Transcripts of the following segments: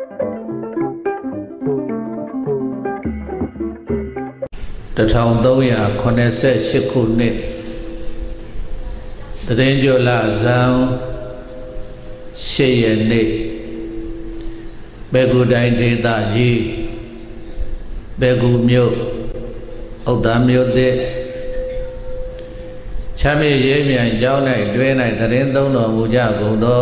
1388 ခုနှစ်တရင်ကျော်လဇန်8 ရက်နေ့ဘေဂူတိုင်းဒေသကြီးဘေဂူမြို့ဥဒ္ဒါမြို့သစ်ချမ်းမြေရေးမြန်ကျောင်း၌တွဲ၌တရင်သုံးတော်မူကြကုန်သော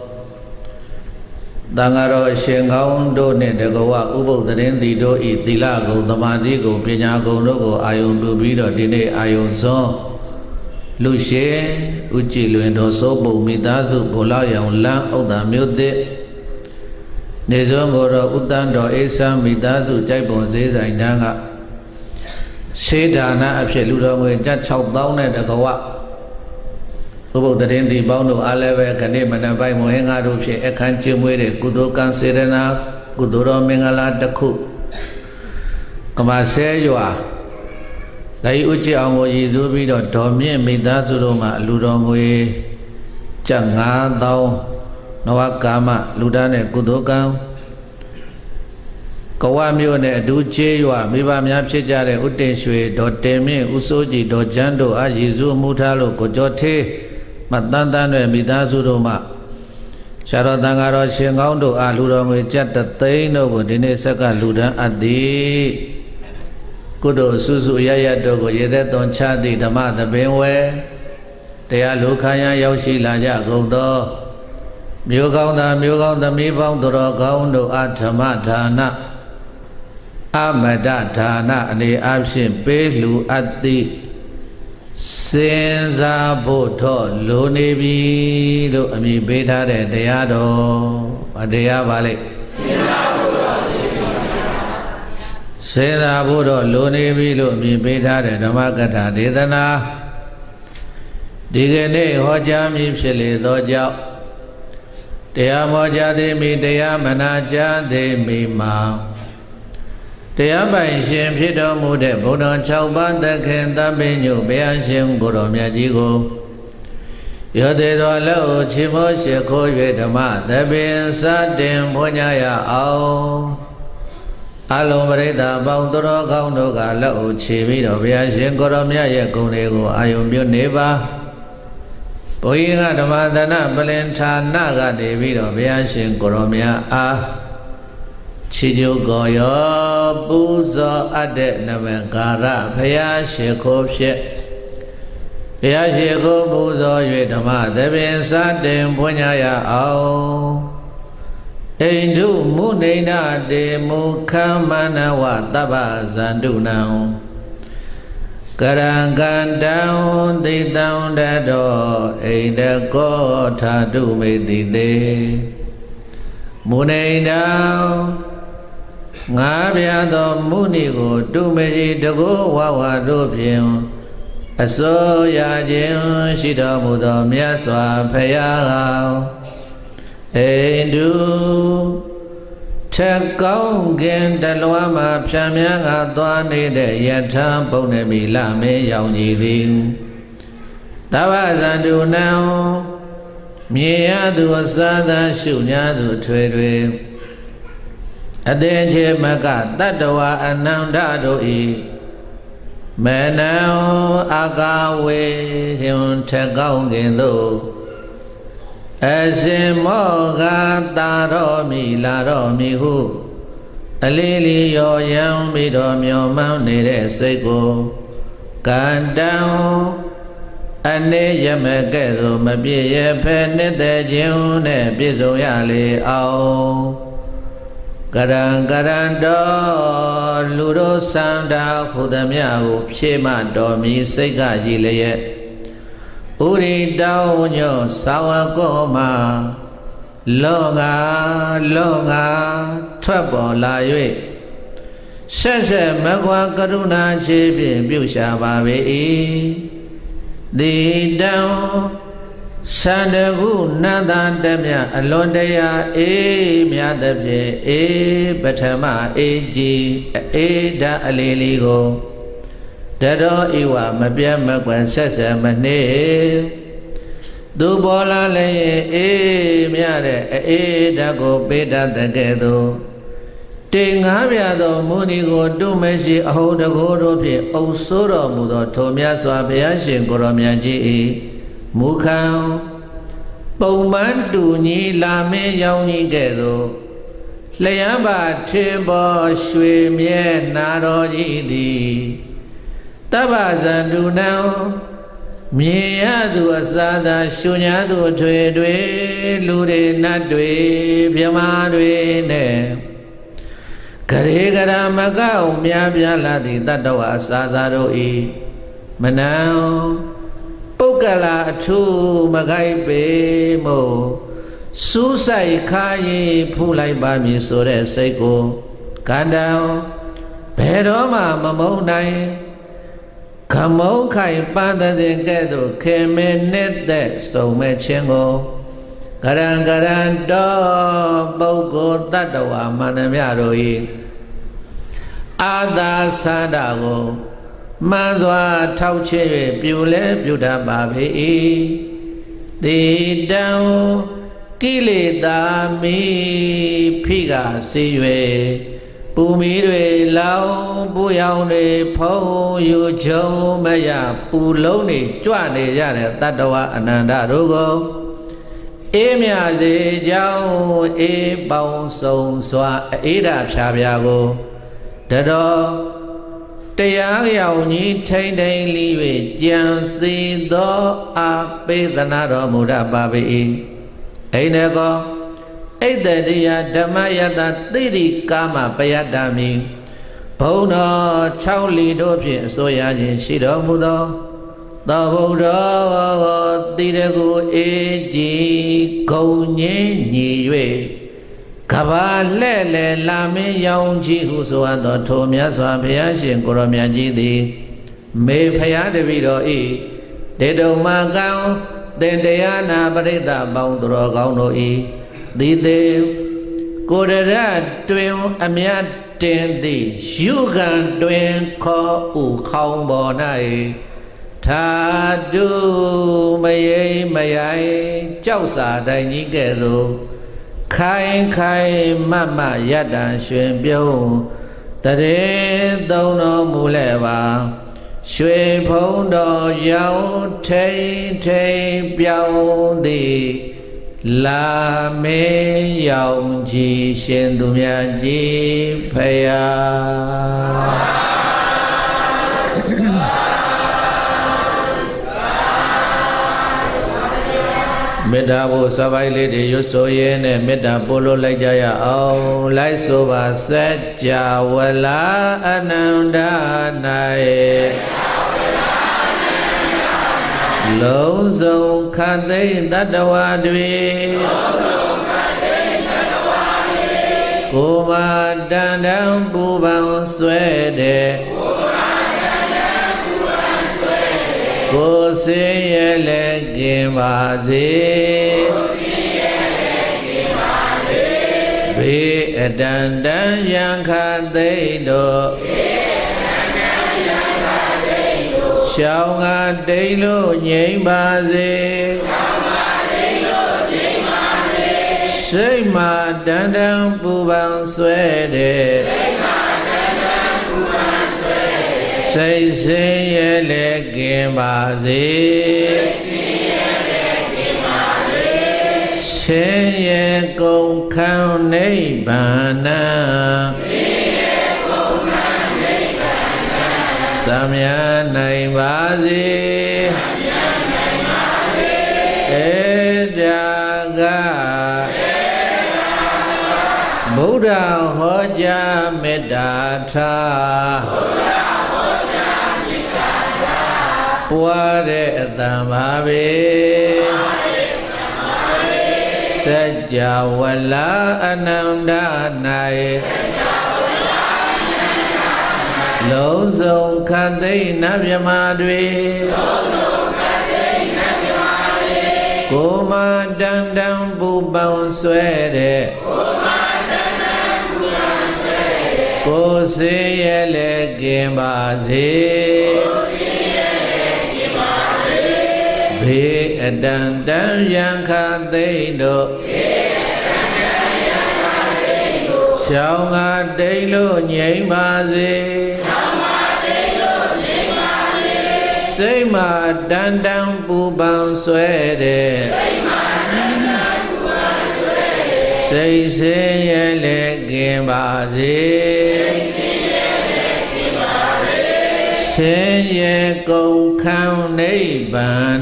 တန်ဃာတော်အရှင်ကောင်းတို့နှင့်တကဝဥပုပ်တရင်သည်တို့ဤသီလဂုဏ်သမာဓိဂုဏ်ပညာဂုဏ်တို့ကိုအာယုံပြုပြီးတော့ဒီနေ့အာယုံစွန်းလူရှင်ဥကြည်လွင်တော်စိုးပုံမိသားစုဘုလောက်ရောင်လမ်းဥဒ္ဒါမြို့သစ်နေစွန်းကိုတော့ဥတ္တန်တော်အေးဆန်းမိသားစုကြိုက်ပုံဈေးဆိုင်တန်းကရှေးဒါနအဖြစ်လူတော်ငွေကျပ် 6,000 နဲ့တကဝဥပုပ်တရင်ဒီပေါင်းတို့အားလည်းပဲခဏိမနပိုင်မွေးငါတို့ဖြင့်အခမ်းကျင်းမွေးတဲ့ကုသိုလ်ကံစေရနာကုသိုလ်တော်မင်္ဂလာတစ်ခုကမဆဲရွာလိုက်ဥကြည်အောင်ကိုရည်စူးပြီးတော့ဒေါ်မြင့်မိသားစုတို့မှာလူတော်ငွေကျပ် 5,000 နဝကာမလူသားနဲ့ကုသိုလ်ကံကဝမြို့နဲ့အတူကျေးရွာမိဘများဖြစ်ကြတဲ့ဥတ္တင်ရွှေဒေါ်တင်မြင့်ဦးစိုးကြည်ဒေါ်ကျန်းတို့အားရည်စူးမှုထားလို့ကိုကျော်ထေးမတန်တန်းနဲ့မိသားစုတို့မှရှာတော်တန်ဃာတော်ရှင်ကောင်းတို့အားလူတော်ငွေကျပ် 1 သိန်းတို့ကိုဒီနေ့ဆက်ကလူဒန်းအပ်သည်ကုသိုလ်စုစုရရတို့ကိုရေသက်သွန်ချသည်ဓမ္မသဘင်ဝဲတရားလူခါရရောက်ရှိလာကြကုန်သောမျိုးကောင်းသားမျိုးကောင်းသမီးပေါင်းတော်ကောင်းတို့အားဓမ္မဒါနအမတဒါနအနေအဖြင့်ပေးလူအပ်သည်စဉ်းစားဖို့တော့လိုနေပြီလို့အမည်ပေးထားတဲ့တရားတော်တရားပါလေစဉ်းစားဖို့တော့လိုနေပြီလို့အမည်ပေးထားတဲ့ဓမ္မကထာဒေသနာဒီကနေ့ဟောကြားမည်ဖြစ်လေသောကြောင့်တရားမောကြားသည်မိတရားမနာကြားသည်မိမှာတရားပိုင်ရှင်ဖြစ်တော်မူတဲ့ဘုရား6 ပါးသခင်သဗ္ဗညုဘုရားရှင်ကိုယ်တော်မြတ်ကြီးကိုရောသေးသောလက်ကိုချီးမွမ်းရှိခိုး၍ဓမ္မသဘင်စတင်ဖွင့်ကြရအောင်အလုံးပရိသတ်ပေါင်းတော်ကောင်းတို့ကလက်ကိုချီပြီးတော့ဘုရားရှင်ကိုယ်တော်မြတ်ရဲ့ဂုဏ်တွေကိုအာယုံပြုနေပါဘုရားကဓမ္မသနပလင်ဌာနကနေပြီးတော့ဘုရားရှင်ကိုယ်တော်မြတ်အားချီးကျူးကောရောပူဇော်အပ်တဲ့နမကာရဘုရားရှိခိုးဖြစ်ဘုရားရှိခိုးပူဇော်၍ဓမ္မသဘင်စတင်ပွင့်ကြရအောင်အိန္ဒုမုနိဒတေမုခမနဝတပ္ပဇန္တုနံကရံကန္တံသိတံတတောအိန္ဒကောထာတုမေတိတေမုနိဒံငါးပြားသောမုနိကိုတုမေတကောဝဝတို့ဖြင့်အစိုးရခြင်းရှိတော်မူသောမြတ်စွာဘုရားအိန္ဒုထက်ကောင်းကင်တလွားမှာဖြံမြန်းကသွားနေတဲ့ယထာပုံနေမီလမဲရောင်ကြီးသည်သဗ္ဗဇန္တုနံမြေရသူအစာသာရှုညာသူထွေထွေအသင်္ချေမကတတ္တဝအနန္တတို့ဤမနံအာကာဝေဟင်ထက်ကောင်းကင်သို့အရှင်မောဂတာတော်မီလာတော်မီဟုအလေးလီရောရံပြီးတော်မျောမှန်းနေတဲ့စိတ်ကိုကန္တံအနေရမကဲ့သို့မပြည့်ရဖဲနှစ်သက်ခြင်းနဲ့ပြည့်စုံရလေအောင်ကရံကရံတော်လူတို့စံတာခုသမျှကိုဖြည့်မတော်မီစိတ်ကကြည်လျက်ဥရိတောင်းညောသာဝကောမှာလောငါထွက်ပေါ်လာ၍ဆက်ဆက်မကွာကရုဏာချေဖြင့်ပြုရှာပါပေ၏တိတံသန္တကုနန္တတမြအလွန်တရာအေးမြတ်သဖြင့်အေးပထမအေးကြီးအေးဓာအလေးလေးကိုတတော်ဤဝမပြတ်မကွယ်ဆက်ဆက်မနှေသူပေါ်လာလည်းအေးမြတဲ့အေးဓာတ်ကိုပေးတတ်တဲ့ကဲ့သို့တေငါးပြသောမုနီကိုတုမရှိအဟုတကိုးတို့ဖြင့်အုပ်ဆိုးတော်မူသောထိုမြတ်စွာဘုရားရှင်ကိုရောမြတ်ကြီး၏မူခံပုံမှန်တူညီလာမင်းရောင်ကြီးကဲ့သို့လျံပါထင်ပေါ်ရွှေမြဲနာတော်ကြီးသည်တပ္ပဇန္တုနံမြင်ရသူအစာသာရှုညာသူအထွေတွေလူတွေနတ်တွေမြမာတွေနဲ့ဂရေဂရမကောက်များပြားလာသည့်တတ္တဝအစာသာတို့ဤမနံပုဂ္ဂလာအထုမကိုက်ပေမို့စူးဆိုင်ခါရင်ဖူးလိုက်ပါမည်ဆိုတဲ့စိတ်ကိုကန္တံဘယ်တော့မှမမုန်းနိုင်ခမုန်းခိုင်ပန်းတဲ့ကဲ့သို့ခင်မင်းနဲ့တဲ့စုံမဲ့ခြင်းကိုကရံတော်ပုဂ္ဂိုလ်တတ္တဝါမန္တမြတို့၏အာသာသန္တာကိုမှန်စွာထောက်ချ၍ပြုလဲပြုတတ်ပါ၏တိတံကိလေသာမိဖိကစီ၍ပူမီတွေလောင်ပူရောင်တွေဖုံးယူချုံမရပူလုံးတွေကြွနေကြတဲ့တတ္တဝအနန္တတို့ကိုအေးမြစေကြောင်းအေးပေါင်းစုံစွာအေးဓာဖြာဖြာကိုတတော်တရားရောက်ကြီးထိမ့်ထိန်လီ၍ကြံစီသောအာပေသနာတော်မူတတ်ပါ၏အိန္ဒကောဣတ္တတရားဓမ္မယတသိတိကာမပယတ္တမိဘုံတော်6လီတို့ဖြင့်အစိုးရခြင်းရှိတော်မူသောသောဘုရားတိရကုအေကြည်ဂုံငင်းညီ၍ကဘာလှဲ့လေလာမင်းရောင်ကြီးဟုဆိုအပ်သောထိုမြတ်စွာဘုရားရှင်ကိုရောမြတ်ကြီးသည်မေဖရာတပည့်တော်ဤဒေတုံမကံသင်တရားနာပရိသတ်ပေါင်းသူတော်ကောင်းတို့ဤသည်သေးကိုရရတွင်အမြတ်တင်သည်ယူခံတွင်ခေါ်ဥခေါင်းပေါ်၌ထာတုမယိမယိုင်ကြောက်စာတိုင်ကြီးကဲ့သို့ခိုင်ခိုင်မမရတ္တန်ရွှင်ပြုံးတရေသုံးတော်မူလဲပါရွှေဖုံးတော်ရောင်ထိန်ထိန်ပြောင်းသည်လာမေရောင်ကြီးရှင်သူမြတ်ကြီးဖယားမေတ္တာဘုစပိုင်းလေးတွေရွတ်ဆိုရဲနဲ့မေတ္တာပို့လို့လိုက်ကြရအောင်လိုက်ဆိုပါစัจ java လာအနန္တ၌လုံးစုံခတ်သိမ့်တတ္တဝါတွေကိုမတန်တန်ပူပန်ဆွဲတဲ့ကိုစင်ရဲ့လက်ကျင်ပါစေဘေးအတန်တန်ရန်ခသိမ့်တို့ရှောင်းကတိတ်လို့ငြိမ်ပါစေစိတ်မှာတန်တန်ပူပန်ဆွဲတဲ့စိတ်စင်ရဲ့လက်ကင်ပါစေရှင်ရဲ့ကုန်ခန်းနိဗ္ဗာန်သမယနိုင်ပါစေဧဒါကဗုဒ္ဓဟောကြားမေတ္တာထားပွားတဲ့အတန်ပါပဲစัจ java လာအနန္တ၌လုံးစုံခတ်သိမ့်နတ်မြမာတွေကိုမတန်တန်ပူပန်ဆွဲတဲ့ကိုစေရဲ့လက်ကင်ပါစေဘေးအအတန်တန်ယံခသိမ့်တို့ရှောင်းငါတိတ်လို့ငြိမ်းပါစေစိတ်မှာတန်တန်ပူပန်ဆွဲတဲ့စိတ်စင်းရဲလည်းကင်းပါစေဆင်းရဲကုန်ခံနိဗ္ဗာန်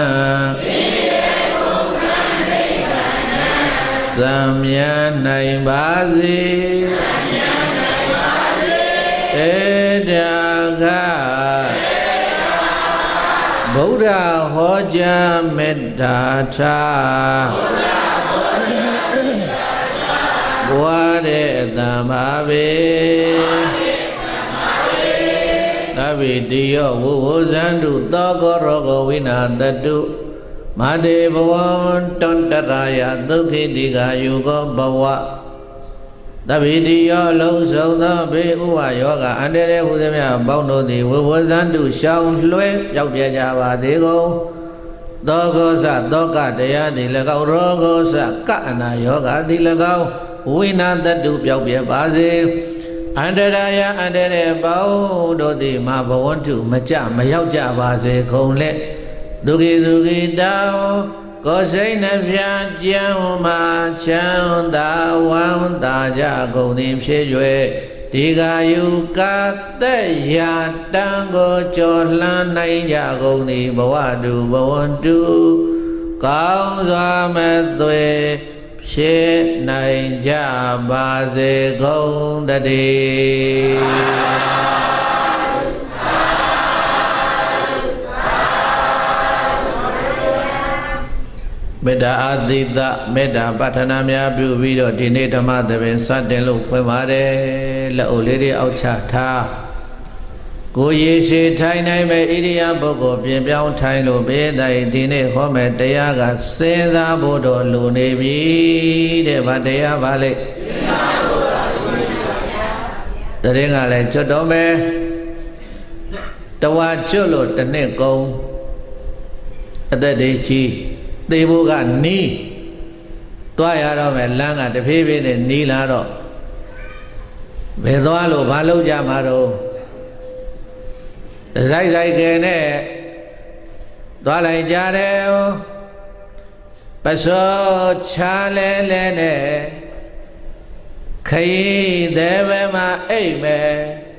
သံမြတ်နိုင်ပါစေဧဒါကဗုဒ္ဓဟောကြားမေတ္တာထားဘွားတဲ့အတ္တပါပဲသဗ္ဗေတိယောဝုဝဇန္တုသောကောရောဂဝိနာတတုမတေဘဝံတန္တရာယဒုက္ခိတိကာယုကောဘဝသဗ္ဗေတိယောလုံးစုံသောဘေးဥဝယောဂအန္တရာယ်ဟူသည်များပေါင်းတို့သည်ဝုဝဇန္တုရှောင်းလွှဲပြောက်ပြကြပါသေးကုန်သောကောသသောကတရားသည်၎င်းရောဂောသကအနာယောဂသည်၎င်းဝိနာတတုပြောက်ပြပါစေအန္တရာယအန္တရာယ်ပေါင်းတို့သည်မဘဝန္တုမကြမရောက်ကြပါစေကုန်လက်ဒုက္ခိဒုက္ခိတောကိုယ်စိတ်နှပြကြံမှာချမ်းသာဝမ်းသာကြကုန်သည်ဖြစ်၍ဒီကာယုကသက်ရာတံကိုကျော်လှမ်းနိုင်ကြကုန်သည်ဘဝတုဘဝန္တုကောင်းစွာမဲ့သွေဖြစ်နိုင်ကြပါစေကုန်တည်းမေတ္တာအသီတမေတ္တာပဋ္ဌာနာများပြုပြီးတော့ဒီနေ့ဓမ္မသဘင်စတင်လို့ဖွင့်ပါတယ်လက်အုပ်လေးတွေအောက်ချထားကိုရေရှိထိုင်နိုင်မဲ့ဣရိယာပုဂ္ဂိုလ်ပြင်ပြောင်းထိုင်လို့ဘေးတိုင်ဒီနေ့ဟောမဲ့တရားကစဉ်းစားဖို့တော့လိုနေပြီတဲ့ဗာတရားပါလေစဉ်းစားဖို့တော့လိုနေပါဗျာတရင်ကလည်းကျွတ်တော့မယ်တဝါကျွတ်လို့တစ်နှစ်ကုန်အသက်တွေကြီးသေဖို့ကနီးတွားရတော့မယ်လမ်းကတဖြည်းဖြည်းနဲ့နီးလာတော့ဘယ်သွားလို့ဘာလုပ်ကြမှာတော့ဇိုက်ဇိုက်ကဲနဲ့သွားလိုက်ကြတယ်ပစောချာလဲလဲနဲ့ခရီးသေးပဲမှာအိတ်မယ်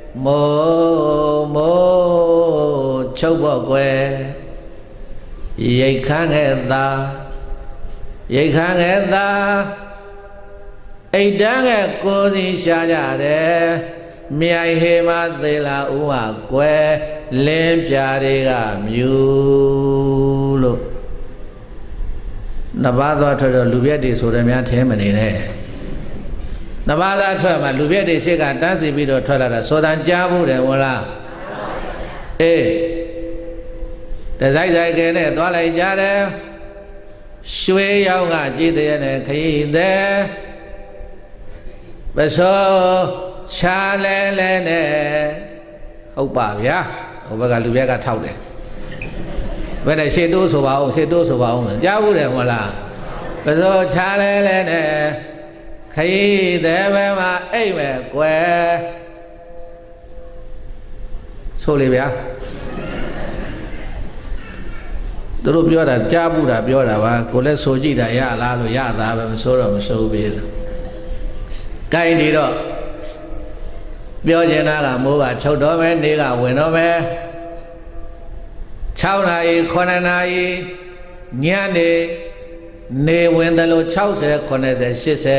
မိုးချုပ်ဖို့ကွယ်ရိတ်ခမ်းခဲ့သာရိတ်ခမ်းခဲ့သာအိတ်တန်းခဲ့ကိုစီရှာကြတယ်မြိုင်ဟေမသေးလာဥဟာကွယ်လင်းပြတွေကမြူလို့နှစ်ပါးသွားထွက်တော့လူပြက်တွေဆိုတယ်များထင်းမနေနဲ့နှစ်ပါးသားထွက်မှလူပြက်တွေရှိကတန်းစီပြီးတော့ထွက်လာတာစောတန်ကြားဘူးတယ်ဟုတ်လားအေးတစိုက်စိုက်ကဲနဲ့သွားလိုက်ကြတယ်ရွှေရောင်ကကြည်တဲ့နဲ့ခရီးသည်ပစောချာလဲလဲနဲ့ဟုတ်ပါဗျာဟိုဘက်ကလူပြက်ကထောက်တယ်ဘယ်နဲ့ရှေ့တိုးဆိုပါအောင်ရှေ့တိုးဆိုပါအောင်ကြားဘူးတယ်မဟုတ်လားပစောချာလဲလဲနဲ့ခရီးသည်ပဲမှာအိတ်မဲ့ကွယ်ဆိုလေဗျာသူတို့ပြောတာကြားဘူးတာပြောတာပါကိုလည်းဆိုကြည့်တာရလားလို့ရသားပဲမဆိုတော့မဆိုဘူး။ကိုင်းဒီတော့ပြောချင်တာကမိုးကချုပ်တော့မယ်နေကဝင်တော့မယ်6နာရီ9နာရီညနေဝင်တယ်လို့60 90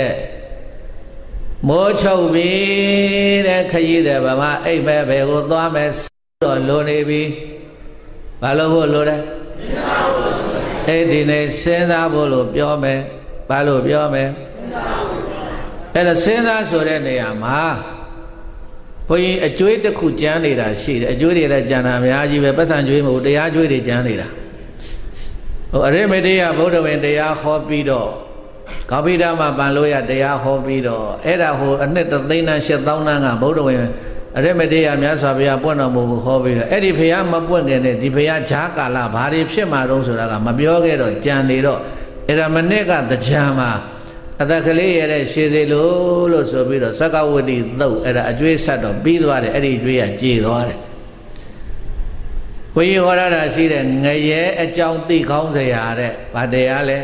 80မိုးချုပ်ပြီတဲ့ခရီးတယ်ဗမာအိပ်ပဲဘယ်ကိုသွားမယ်တော့လိုနေပြီဘာလို့ဖို့လိုတယ်အဲ့ဒီနေ့စဉ်းစားဖို့လို့ပြောမယ်ဘာလို့ပြောမယ်အဲ့ဒါစဉ်းစားဆိုတဲ့နေရာမှာဘုန်းကြီးအကျွေးတစ်ခုကျမ်းနေတာရှိတယ်အကျွေးတွေလည်းကျမ်းတာအများကြီးပဲပတ်စံကျွေးမဟုတ်တရားကျွေးတွေကျမ်းနေတာဟိုအရိမတေယဗုဒ္ဓဝင်တရားဟောပြီးတော့ကောပိဓမ္မပန်လို့ရတရားဟောပြီးတော့အဲ့ဒါဟိုအနှစ်3သိန်းနဲ့8000တန်းကဗုဒ္ဓဝင်အဲ့မတရားများစွာဘုရားပွင့်တော်မူဖို့ဟောပြီးတော့အဲ့ဒီဘုရားမပွင့်ခင်နဲ့ဒီဘုရားဈာကာလဘာတွေဖြစ်မှာတုံးဆိုတာကမပြောခဲ့တော့ကြံနေတော့အဲ့ဒါမနစ်ကတရားမှာအတက်ကလေးရတဲ့ရှည်စီလို့ဆိုပြီးတော့သက္ကဝတိသုတ်အဲ့ဒါအကျွေးဆက်တော့ပြီးသွားတယ်အဲ့ဒီအကျွေးကကြေသွားတယ်ဘုရားဟောရတာရှိတဲ့ငရဲအကြောင်းသိကောင်းစရာတဲ့ဗာတရားလဲ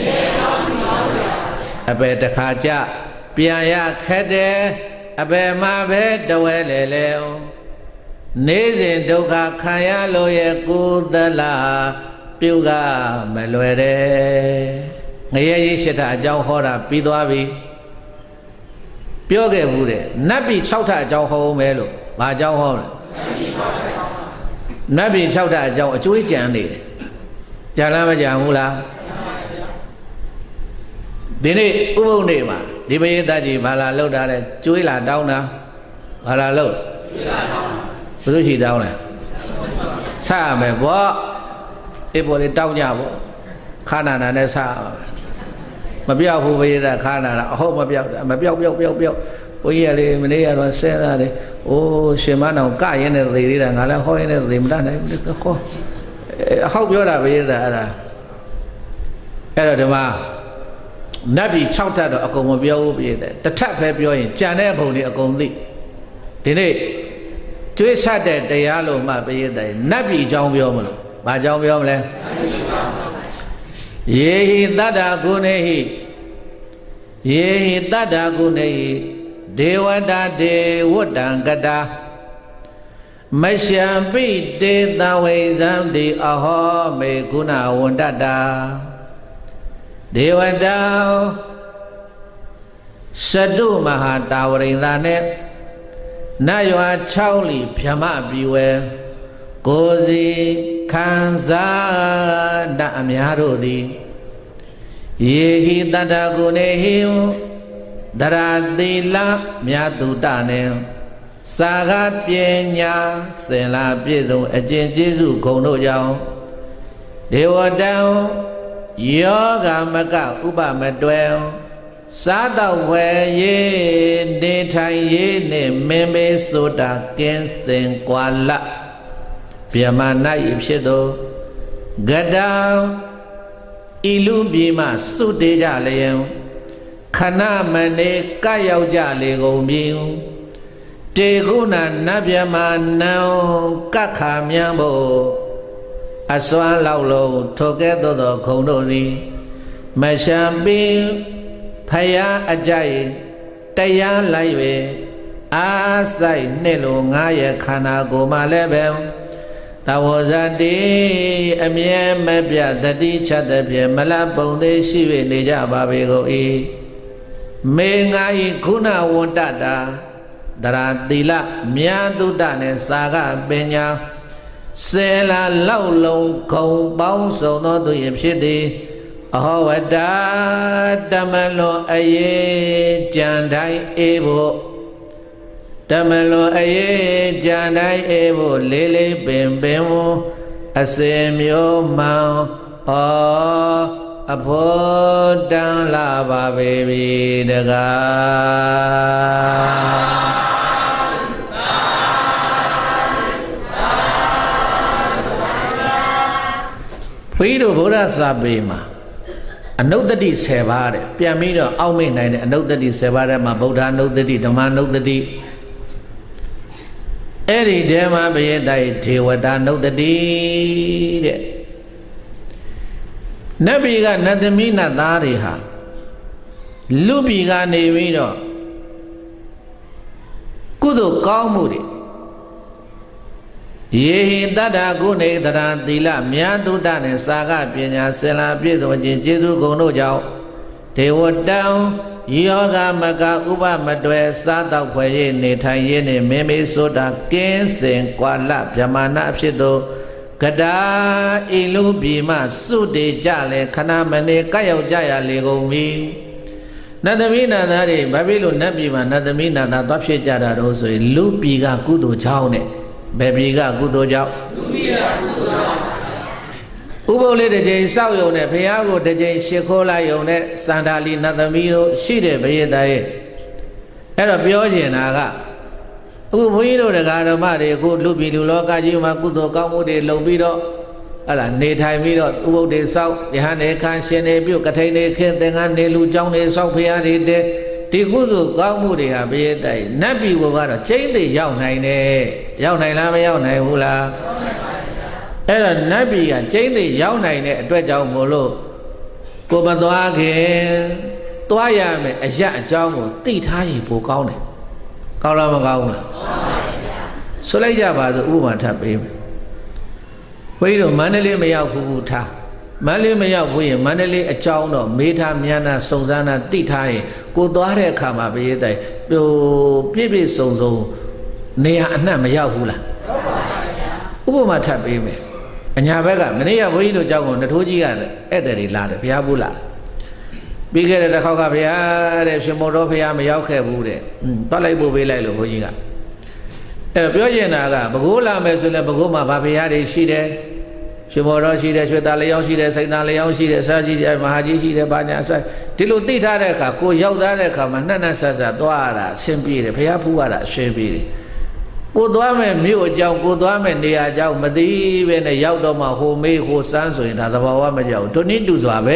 အပေတခါကြပြန်ရခက်တယ်အပေမှာပဲတဝဲလေလေနေစဉ်ဒုက္ခခံရလို့ရဲ့ကုသလပြုကမလွယ်တယ်ငရဲရေးရှိတာအကြောင်းဟောတာပြီးသွားပြီပြောခဲ့ဘူးတဲ့နတ်ပြည်6ထအကြောင်းဟောမယ်လို့ဘာအကြောင်းဟောလဲနတ်ပြည်6ထအကြောင်းအကျွေးကြံနေတယ်ကြာလားမကြာဘူးလားဒီနေ့ဥပုပ်နေ့မှာဒီပရိသတ်ကြီးဘာလာလောက်တာလဲကျွေးလာတောင်းတာဘာလာလောက်ကျွေးလာတောင်းတာဘယ်သူရှိတောင်းလဲဆရမယ်ဗောအေးပေါ်လေးတောင်းကြဗောခါနာနာနဲ့ဆရမပြောက်ဘူးပရိသတ်ခါနာတာအဟုတ်မပြောက်မပြောက်ဘုန်းကြီးကလေမနေ့ကတော့ဆဲသားတယ်အိုးရှင်မနောင်ကရင်နဲ့သေသေးတာငါလည်းဟောရင်နဲ့သေမတတ်နိုင်ဘူးခေါ်အဟုတ်ပြောတာပရိသတ်အဲ့တော့ဒီမှာနတ်ပြည်6ထပ်တော့အကုန်မပြောဘူးပြည့်တယ်တစ်ထပ်ပဲပြောရင်ကြံတဲ့ဘုံတွေအကုန်သိဒီနေ့ကျွေးဆက်တဲ့တရားလို့မှပြည့်တယ်နတ်ပြည်အကြောင်းပြောမလို့ဘာအကြောင်းပြောမလဲယေဟိတတ္တကုဏေဟိယေဟိတတ္တကုဏေဟိဒေဝတာဒေဝတ္တံကတာမရှံပိတေတဝိဇံတိအဟောမေကုဏဝန္တတာဒေဝတာသတုမဟာတာဝရိန္ဒာနဲ့နတ်ရွာ6လီဗြဟ္မပြီဝဲကိုစီခံစားတအများတို့သည်ယေဟိတတ္တကုဏေဟိဒရာတိလမြတ်တုတနဲ့စာကပညာစင်လာပြည့်စုံအကျင့်ကျေးဇူးဂုဏ်တို့ကြောင့်ဒေဝတံယောဂမကဥပမတွယ်စားတော့ဝယ်ရေးနေထိုင်ရေးနဲ့မင်းမေဆိုတာကင်းစင်ကွာလဗျမနာဤဖြစ်သောဂဒံဤလူပြေမှစွတ်တေးကြလျင်ခဏမနေကရောက်ကြလေကုန်ပြီတေခုနာနဗျမနံကခါမြန်ဖို့အစွမ်းလောက်လုံးထိုကဲ့သို့သောခုံတို့သည်မရှံပင်ဖယားအကြိုက်တရားလိုက်၍အားဆိုင်နှစ်လိုငါရဲ့ခန္ဓာကိုယ်မှလည်းပဲသဝဇတိအမြဲမပြတ်တတိချက်တဲ့ဖြင့်မလပုံသေးရှိ၍နေကြပါပေကုန်၏မေငါဤခုနဝန္တတာဒရာတိလမြာတုတနဲ့စာကပညာစေလာလောက်လုံးခုံပေါင်းစုံသောသူ၏ဖြစ်သည်အဟောဝတ္တတမလွန်အေကြံတိုင်းအေးဖို့တမလွန်အေကြံတိုင်းအေးဖို့လေးလေးပင်ပင်အစေမျိုးမှန်အဖို့တန်လာပါပေပြီတကားဘုရားတို့ဗုဒ္ဓစာပေမှာအနုတ္တတိ10ပါးတဲ့ပြန်ပြီးတော့အောက်မေ့နိုင်တဲ့အနုတ္တတိ10ပါးထဲမှာဗုဒ္ဓအနုတ္တတိဓမ္မအနုတ္တတိအဲ့ဒီထဲမှာဘယတိုင်ဒေဝတာအနုတ္တတိတဲ့နတ်ပြည်ကနတ်သမီးနတ်သားတွေဟာလူပြည်ကနေပြီးတော့ကုသိုလ်ကောင်းမှုတွေယေဟိတတ္တကုဏေတရာသီလမြတ်တုတ္တနဲ့စာကပညာစင်လာပြည့်စုံခြင်းကျေးဇူးဂုဏ်တို့ကြောင့်ဒေဝတံယောဂမကဥပမတွယ်စားတော့ဖွယ်ရနေထိုင်ရနေမေမေဆိုတာကင်းစင်ကွာလဗြဟ္မာဏအဖြစ်သောကတာဤလူပြည်မှစွတ်တေကြလေခဏမနေကပ်ရောက်ကြရလေကုန်ပြီနတ်သမီးနတ်သားတွေဘာဖြစ်လို့နတ်ပြည်မှာနတ်သမီးနတ်သားသွားဖြစ်ကြတာတော့ဆိုရင်လူပြည်ကကုသိုလ်ကြောင့်နဲ့ဘယ်ပြည်ကကုသိုလ်ကြောင့်လူပြည်ကကုသိုလ်ကြောင့်ဥပုပ်လေးတစ်ချိန်စောက်ယုံနဲ့ဘုရားကိုတစ်ချိန်ရှ िख ိုးလိုက်ယုံနဲ့စန္ဒာလီနတ်သမီးတို့ရှိတဲ့ဘယတရဲ့အဲ့တော့ပြောချင်တာကအခုဘုန်းကြီးတို့တရားဓမ္မတွေအခုလူပြည်လူလောကကြီးမှာကုသိုလ်ကောင်းမှုတွေလုပ်ပြီးတော့ဟလာနေထိုင်ပြီးတော့ဥပုသ်တွေစောက်ယဟန်နေခန်းရှင်နေပြုကထိန်နေခင်းသင်္ကန်းနေလူကြောင်းနေစောက်ဖရာတွေတဲ့ဒီကုသိုလ်ကောင်းမှုတွေဟာဘယ်တိုင်နတ်ပြည်ဘုံကတော့ကျိန်းသိရောက်နိုင်တယ်ရောက်နိုင်လားမရောက်နိုင်ဘူးလားအဲ့တော့နတ်ပြည်ကကျိန်းသိရောက်နိုင်တဲ့အတွက်ကြောင့်မို့လို့ကိုမသွားခင်သွားရမယ်အရာအကြောင်းကိုသိထားရင်ပိုကောင်းတယ်ကောင်းလားမကောင်းဘူးလားဆိုလိုက်ကြပါစို့ဥပမာထပ်ပေးမယ်ဘုန်းကြီးတို့မန္တလေးမရောက်ဘူးထားမန္တလေးမရောက်ဘူးရင်မန္တလေးအကြောင်းတော့မေးထားမြန်တာစုံစမ်းတာသိထားရင်ကိုသွားတဲ့အခါမှာဘေးတိုင်ဟိုပြည့်ပြည့်စုံစုံနေရာအနှံ့မရောက်ဘူးလားဥပမာထပ်ပေးမယ်အညာဘက်ကမနေ့ကဘုန်းကြီးတို့ကြောင့်ကိုနထိုးကြီးကဧည့်သည်တွေလာတယ်ဘုရားဘူးလားပြီးခဲ့တဲ့တစ်ခေါက်ကဘုရားတဲ့ရှင်မောတော်ဘုရားမရောက်ခဲ့ဘူးတဲ့သွားလိုက်ပို့ပေးလိုက်လို့ဘုန်းကြီးကအဲ့ပြောချင်တာကဘကိုးလာမယ်ဆိုရင်ဘကိုးမှာဗာဘုရားတွေရှိတယ်ရှင်မောတော်ရှိတယ်ရွှေသားလျောင်းရှိတယ်စိတ်သားလျောင်းရှိတယ်စာကြီးမဟာကြီးရှိတယ်ဘာညာဆိုင်ဒီလိုသိထားတဲ့အခါကိုရောက်သားတဲ့အခါမှာနှက်နှက်ဆက်ဆက်သွားရတာအရှင်းပြေတယ်ဘုရားဖူးရတာအရှင်းပြေတယ်ကိုသွားမယ်မြို့အကြောင်းကိုသွားမယ်နေရာအကြောင်းမသိပဲနဲ့ရောက်တော့မှဟိုမေးဟိုစမ်းဆိုရင်ဒါသဘာဝမကြောက်တို့နည်းတူစွာပဲ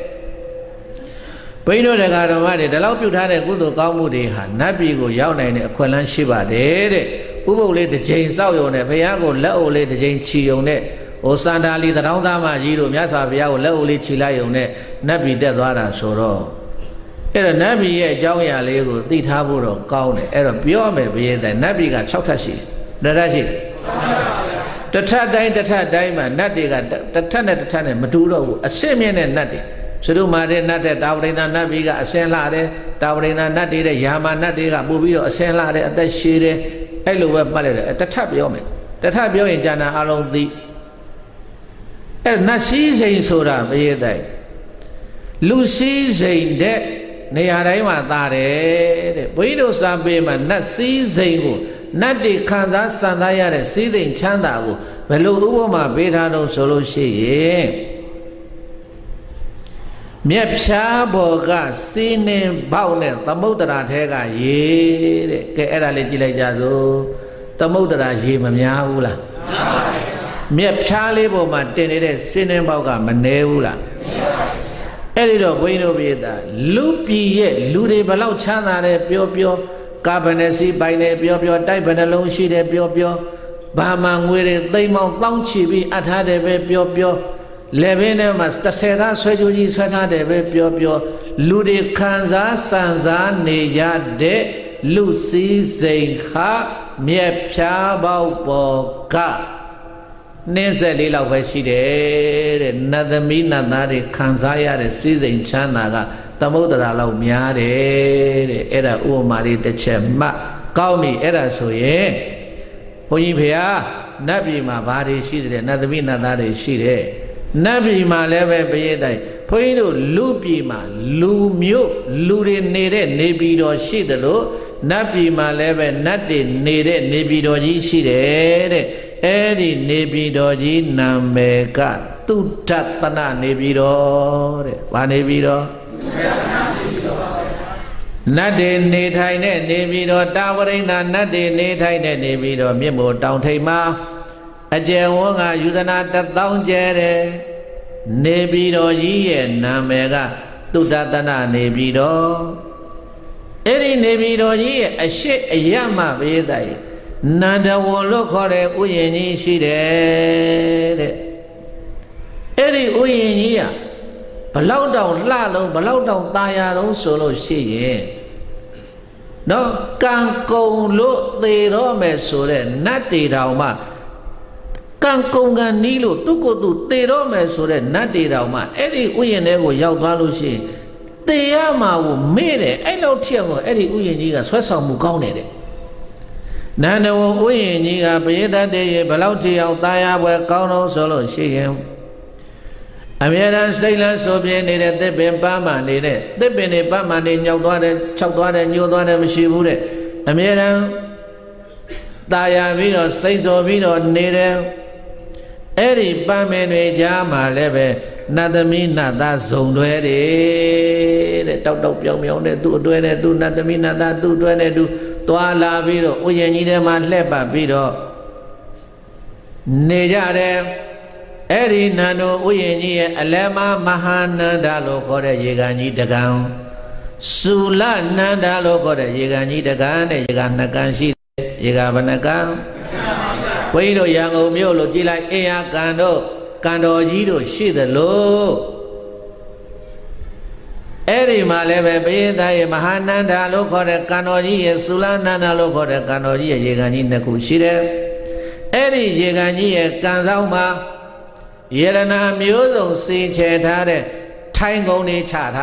ဘိန်းတို့တရားတော်မတွေဒီလောက်ပြုထားတဲ့ကုသိုလ်ကောင်းမှုတွေဟာနတ်ပြည်ကိုရောက်နိုင်တဲ့အခွင့်အလမ်းရှိပါတယ်တဲ့ဥပုပ်လေးတစ်ချိန်စောက်ယုံနဲ့ဘုရားကိုလက်အုပ်လေးတစ်ချိန်ချီယုံနဲ့ဟိုစန္ဒာလီတထောင်းသားမကြီးတို့မြတ်စွာဘုရားကိုလက်အုပ်လေးချီလိုက်ယုံနဲ့နတ်ပြည်တက်သွားတာဆိုတော့အဲ့တော့နတ်ပြည်ရဲ့အကြောင်းအရာလေးကိုသိထားဖို့တော့ကောင်းတယ်အဲ့တော့ပြောမယ်ဘုရားတဲ့နတ်ပြည်က6ထပ်ရှိတယ်တစ်ထပ်ရှိတယ်တစ်ထပ်တိုင်းမှာနတ်တွေကတစ်ထပ်နဲ့တစ်ထပ်နဲ့မတူတော့ဘူးအစစ်မြင့်တဲ့နတ်တွေသရုမာတဲ့နတ်တဲ့တာဝရိန္ဒနတ်ပြည်ကအစင်းလာတယ်တာဝရိန္ဒနတ်တွေတဲ့ယာမနတ်တွေကပို့ပြီးတော့အစင်းလာတယ်အသက်ရှည်တယ်အဲ့လိုပဲမှတ်လိုက်တယ်တစ်ထပ်ပြောမယ်တစ်ထပ်ပြောရင်ဉာဏ်အလုံးသိအဲ့နတ်စည်းစိမ်ဆိုတာဘယ်တိုင်လူစည်းစိမ်တဲ့နေရာတိုင်းမှာသာတယ်တဲ့ဘုန်းကြီးတို့စာပေမှာနတ်စည်းစိမ်ကိုနတ်တွေခံစားစံစားရတဲ့စည်းစိမ်ချမ်းသာကိုဘယ်လိုဥပမာပေးထားတော့ဆိုလို့ရှိရင်မြက်ဖြားဘော်ကစီးနှင်းပေါက်နဲ့သမုဒ္ဒရာထဲကရေတဲ့ကဲအဲ့ဒါလေးကြည့်လိုက်ကြစို့သမုဒ္ဒရာရေမများဘူးလားများပါဘူးမြက်ဖြားလေးပေါ်မှာတင်နေတဲ့စီးနှင်းပေါက်ကမနှဲဘူးလားအဲ့ဒီတော့ဘုန်းကြီးတို့ပြည်သားလူပြည်ရဲ့လူတွေဘလောက်ချမ်းသာတယ်ပြောကာဗနေစီပိုင်တယ်ပြောတိုက်ဗနှလုံးရှိတယ်ပြောဘာမှငွေတွေသိမ်းမောင်းတောင်းချီပြီးအပ်ထားတယ်ပဲပြောလေဘင်းထဲမှာ30ကားဆွဲကြိုးကြီးဆွဲထားတယ်ပဲပြောလူတွေခံစားစံစားနေရတဲ့လူစည်းစိမ်ခမြက်ဖြားပေါက်ပေါ်က24လောက်ပဲရှိတယ်တဲ့နတ်သမီးနတ်သားတွေခံစားရတဲ့စည်းစိမ်ချမ်းသာကသမုဒ္ဒရာလောက်များတယ်တဲ့အဲ့ဒါဥပမာလေးတစ်ချက်မှတ်ကောင်းပြီအဲ့ဒါဆိုရင်ဘုန်းကြီးဖေဟာနတ်ပြည်မှာဘာတွေရှိတယ်နတ်သမီးနတ်သားတွေရှိတယ်နတ်ပြည်မှာလည်းပဲဘုရားတိုင်ဘုန်းကြီးတို့လူပြည်မှာလူမျိုးလူတွေနေတဲ့နေပြည်တော်ရှိတယ်လို့နတ်ပြည်မှာလည်းပဲနတ်တွေနေတဲ့နေပြည်တော်ကြီးရှိတယ်တဲ့အဲ့ဒီနေပြည်တော်ကြီးနာမည်ကသုဒ္ဓတနနေပြည်တော်တဲ့ဘာနေပြည်တော်နတ်တွေနေထိုင်တဲ့နေပြည်တော်တာဝရိန္ဒနတ်တွေနေထိုင်တဲ့နေပြည်တော်မြစ်မို့တောင်ထိပ်မှာအကျယ်ဝန်းကယူဇနာ1000ကျဲတယ်နေပြည်တော်ကြီးရဲ့နာမည်ကသုဒ္ဓတနနေပြည်တော်အဲ့ဒီနေပြည်တော်ကြီးရဲ့အရှိအယမဘေးတိုင်နန္ဒဝံလို့ခေါ်တဲ့ဥယျာဉ်ကြီးရှိတယ်တဲ့အဲ့ဒီဥယျာဉ်ကြီးကဘလောက်တောင်လှလုံးဘလောက်တောင်ตาရလုံးဆိုလို့ရှိရင်နော်ကံကုံလို့သေတော့မယ်ဆိုတဲ့နတ်တေတောင်မှကံကုံကံနီးလို့သူ့ကိုယ်သူသေတော့မယ်ဆိုတဲ့နတ်တေတောင်မှအဲ့ဒီဥယျာဉ်ထဲကိုရောက်သွားလို့ရှိရင်သေရမှာကိုမေ့တယ်အဲ့လောက်ထက်ကိုအဲ့ဒီဥယျာဉ်ကြီးကဆွဲဆောင်မှုကောင်းတယ်တဲ့နန္ဒဝံဥယျာဉ်ကြီးကပရိသတ်တွေဘလောက်ကြည်အောင်ตาရပွဲကောင်းတော့ဆိုလို့ရှိရင်အမြဲတမ်းစိတ်လန်းဆိုပြနေတဲ့သစ်ပင်ပန်းမှနေတဲ့သစ်ပင်တွေပန်းမှနေညောက်သွားတယ်ခြောက်သွားတယ်ညှို့သွားတယ်မရှိဘူးတဲ့အမြဲတမ်းตาရပြီးတော့စိတ်ဆိုပြီးတော့နေတယ်အဲ့ဒီပန်းမင်တွေကြားမှာလည်းပဲနတ်သမီးနတ်သားဇုံတွဲတယ်တဲ့တောက်တောက်ပြောင်ပြောင်နဲ့သူ့အတွဲနဲ့သူ့နတ်သမီးနတ်သားသူ့အတွဲနဲ့သူ Tua la biro, Uyenji de Maslepa biro. Nejare. Eri nano Uyenji Alema Mahananda lo kore Yeganji Dagan. Sula Nanda lo kore Yeganji Dagan, Yeganakan shi, Yegabanakan. Wait, young Omio, Gila Ea Kando Jido, she the low. Eri Maleve Beda Mahananda lo kore Kanoji, Sula Nana lo kore Kanoji, Yegani Nakushire. Eri Yeganji Kanzauma. Yerana Muzo si chetare, Tango ni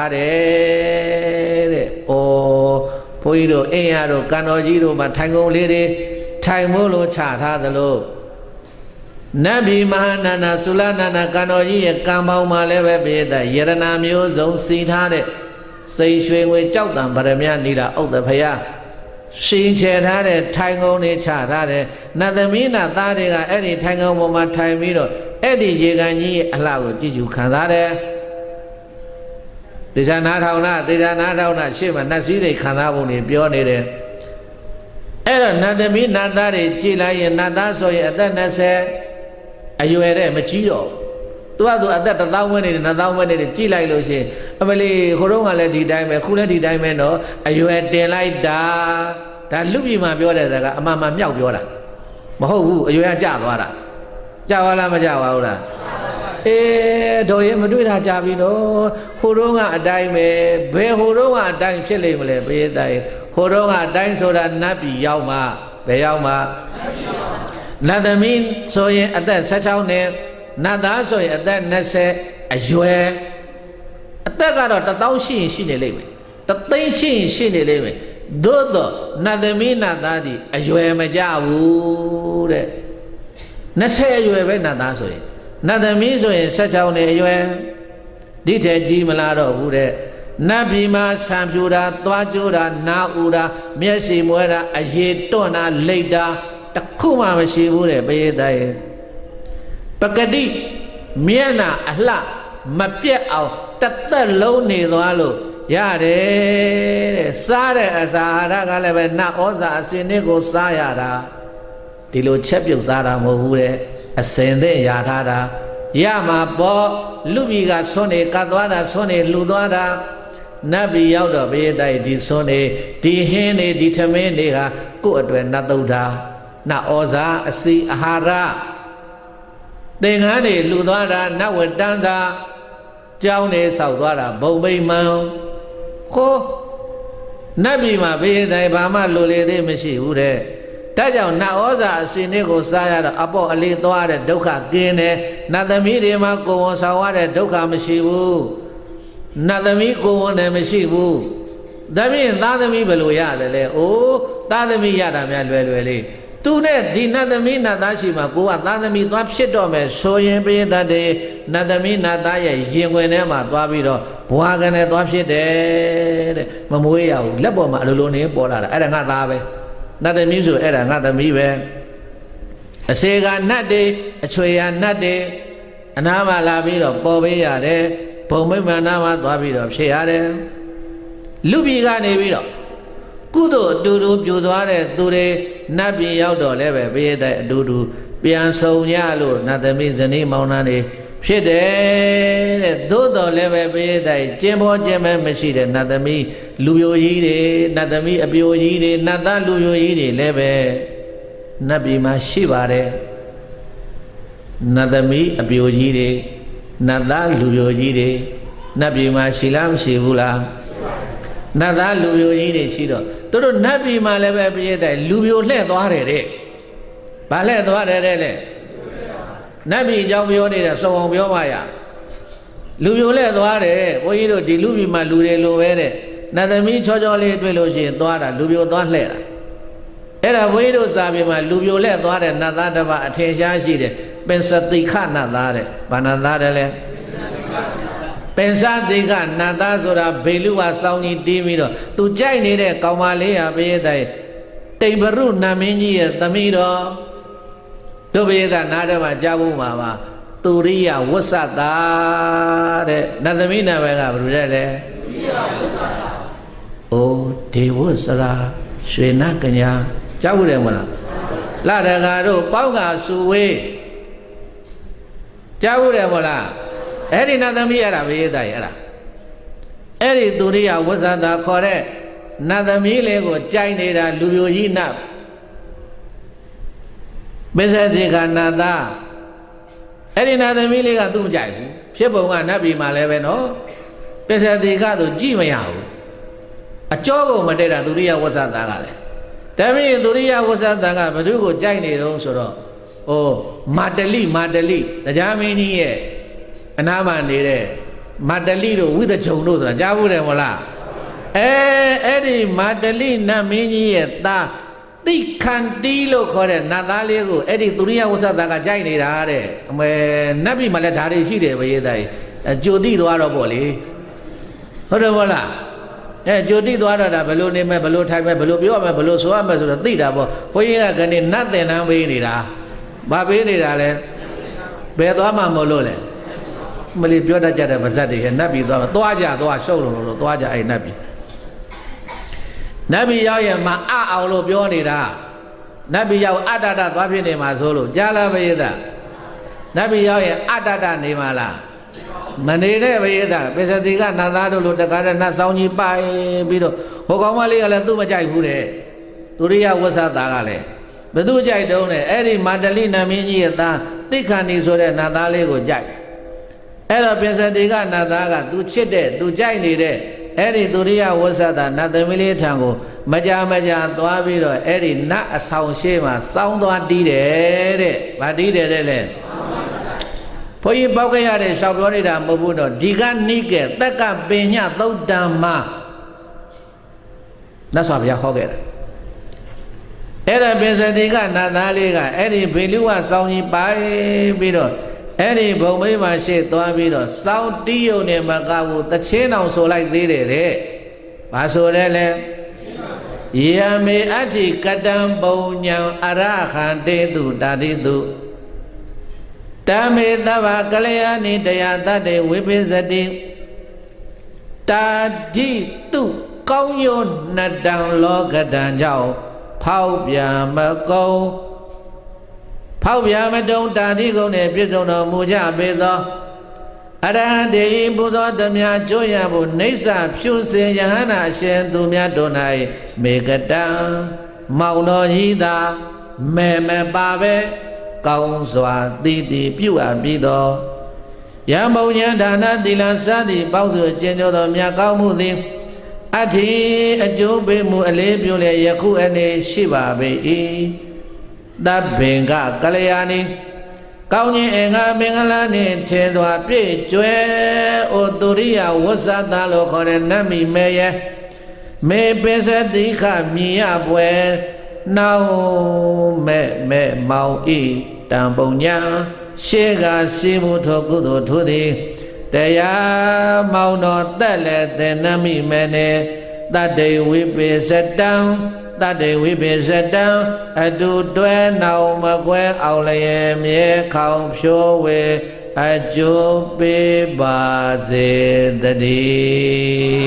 chatare. O Poido Earo, Kanojiro, but Tango lady, Taimolo chata the low. Nabi Mahanana, Sulanana, Kanoji, Kamo Maleve Beda, Yerana Muzo si tare. Say swing with Jotam, but a man need out the paya. She chatare, Tango ni chatare. Nadamina, Tadiga, any Tango Moma Taimiro. Eddie Yeganji allow you Canada. They are not out, they are not out, shame and not see the Canavoni beyond it. Era Nadami, Nadari, Gila, and Nadaso, and then say, are you a Machio? To us at that allow when it another one in Gila, Lucy. Abeli, Horonga lady diamond, Kuladi diamond, are you a daylight da? That Luby my Biola, Mamma Miao Biola. Maho, you are Javara. Jawala Majawala. Do you do it? Javino, Horonga a dime, Be Horonga a dime shilling, be die. Horonga a dime so that Nabi Yauma, Beyauma. Nada mean so ye at that such out name, Nada so at that Nesse, a jue. At that got out the thousand shin living. The thing shin living. Dodo, Nada mean Nadadi, a jue Majawu. Nase you have not so. Nada miso in such a way you have. Dite Jimalado, Bude. Nabima, Samjura, Twajura, Naura, Mercy Muera, Ajetona, Leda, Takuma, Shibude, Bayday. Pakadi, Miana, Allah, Mapia out, Tata Loni Loalo, Yare, Sare as a Haragaleva, Na Oza, Sinego Sayada. Dilo Chapio Zara Mohure, Ascende Yadada, Yama Bo, Lubiga Sone, Kadwada Sone, Ludwada, Nabi Yauda Beda, di Sone, di Hene, di Tamendega, good when Naduda, Na Oza, Asi Ahara. Then Hane, Ludwada, Nawedanda, Jaune, Southwada, Bombay Mount, Ho Nabi Ma Beda, Bama Lule de Messi, Ure. Taja na oza sinego saya apo ali toare dukkha kine nadami de ma ko won saware dukkha mashi bu nadami ko won ne mashi bu damin thadami belo yade le o thadami yada mya lwe le tu ne di nadami nada shi ma ko ka thadami twa phit do me so yin pi tat de nadami nada ye yin kwen ne ma twa pi do bwa kan ne twa phit de ma mwe ya bu let po ma lo ne po la ai da nga tha be Nada miso era nada mibe. A sega nade, a choya nade, anama labiro, Bobiade, Pomemanama, Babido, Sheade Lubiga Nevido. Kudo, Dudu, Juduare, Dure, Nabi Yaudo, Leve, Beda, Dudu, Bianso Yalo, nada means the name Monani. Shede, Dodo, Leve, Beda, Jemo, Jemma, Machine, nada me. Luyo yide, Nadami abio yide, Nada Luyo yide, Leve Nabi ma Shivare Nadami abio yide, Nada Luyo yide, Nabi ma Shilam Shivula Nada Luyo yide, Shido. Todo Nabi ma leve bieda, Luyo le doare, Bale doare, Nabi Jambionida, so on Biomaya Luyo le doare, Oido di Lubi ma Lure Lovere. Nadami Chojoli Dweloshi, Dwara, Lubio Dwalera. Era Widow Sabima, Lubio let Dwara, Nadadava, Attention Shide, Pensatica Nadare, Banadare. Pensatica, Nadazora, Belua, Sauni Dimido, to Jainide, Kamalea, Bede, Tabaru, Namini, Tamido, Dobeda, Nadama, Jabu Mama, Turia, Wasata, Nadamina Vega, Rudele. Oh, they was a 水那个呀，家务人么啦？拉的个都包个苏威，家务人么啦？哎，你那怎么样啦？没得呀啦？哎，你都得要我啥子考嘞？那怎么那个家里的旅游业那？没啥子干那的。哎，你那怎么那个都不在乎？偏不管那边嘛来呗喏，没啥子干都几没有。啊，教个没得啦，都得要我啥子干嘞？但是都得要我啥子干？不如果家里人说了，哦，马德里，大家没你耶，那么你嘞，马德里都为了穷路是吧？家务人么啦？哎，你马德里那没你耶，大。地看地路可能那哪里个？哎，你都得要我啥子干？家里人嘞，我那边嘛来打的是的，不也得？就地多少玻璃，好的不啦？哎，就地多少的，不如你们，不如台湾，不如表们，不如说们，说地的不？所以啊，跟你那在那边的啦，把别的啦嘞，别多嘛没路嘞，没哩表达家的不是的，那边多家多少了，多家哎那边。那边要也嘛熬了表的啦，那边要大多片的嘛说了，家了不也的，那边要也大你嘛啦。没得嘞，不也的，别说这个那啥都路，这个那少你摆，比如我讲嘛，那个人都没在乎嘞，都得要我啥大个嘞，不都在乎嘞？哎，你马德里那边也大，你看你说的那哪里个在？哎，那别说这个那啥个都吃的，都在你的。哎，你都得要我啥子？那都没得听过，没讲多比了。哎，你那烧些嘛，烧多低的，把低的嘞。所以包括下来烧多的没不着，这个你个大家别人都当嘛，那算比较好个了。哎，那别说这个那哪里个？哎，你别留啊烧你白比了。哎，你不没嘛些多比了，烧低有呢嘛搞不，他钱囊说来对的嘞，把说的嘞，也没阿提格当包娘阿拉汉的都大的都，但没他把格莱亚尼的呀他的未必是的，大的都高有那当老个当叫跑边么高。跑遍么中大地公的别种的木家别的，阿拉的不多的面就也不内啥，平时也很难先都面都来每个当毛脑一大，慢慢把呗，高刷滴滴表啊比的，也某年他那地上沙的包着建筑的面高木的，阿提就被木来表来也苦安的西巴贝。大平个格莱亚尼，高年个明个拉尼天多别追，我都得要我啥大路可能那米没耶，没别说地卡米呀不会，那没毛衣当不娘，些个西木头骨头土地，这呀毛脑带来的那米没呢，那得为别说当。大地为别说当，都对闹么鬼熬了也灭靠飘为，就被把这的地。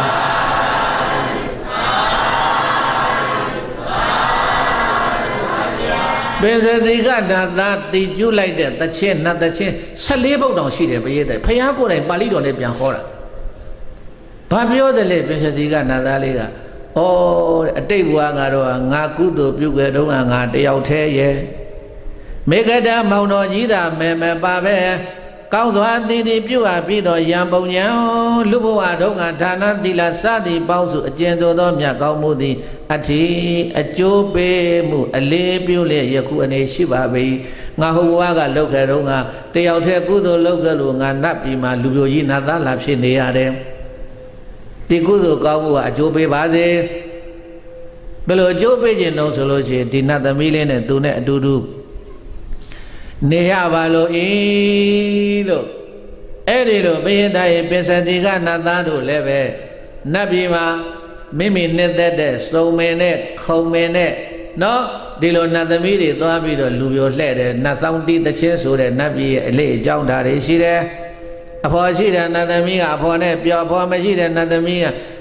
别说这个那地就来的，那钱14包东西的不也得，培养过来把理论的变好了，把标的嘞，别说这个那里个。哦，对不啊？我古都表个东啊，我要贴耶。每个人毛脑一大，慢慢把呗。高端地的表啊，比到杨宝娘，路不啊东啊，他那地啦啥的包住，建筑到面高木的，阿提阿九百木阿列表列也苦呢西巴贝。我好话个路个东啊，对要贴古都路个路啊，那边嘛路表一那达那些你啊的。这古都高木啊，九百八的，不如九百斤弄出来些，地那的米嘞呢，都呢嘟嘟，你下巴罗一罗，哎哩罗，别大爷别说这个那大路来呗，那边嘛，明明那的收门呢，后门呢，喏，这罗那的米哩多比罗路标来的，那上地的钱数的，那边来讲他的是的。阿婆是的，那的米阿婆呢？表婆没是的，那的米啊，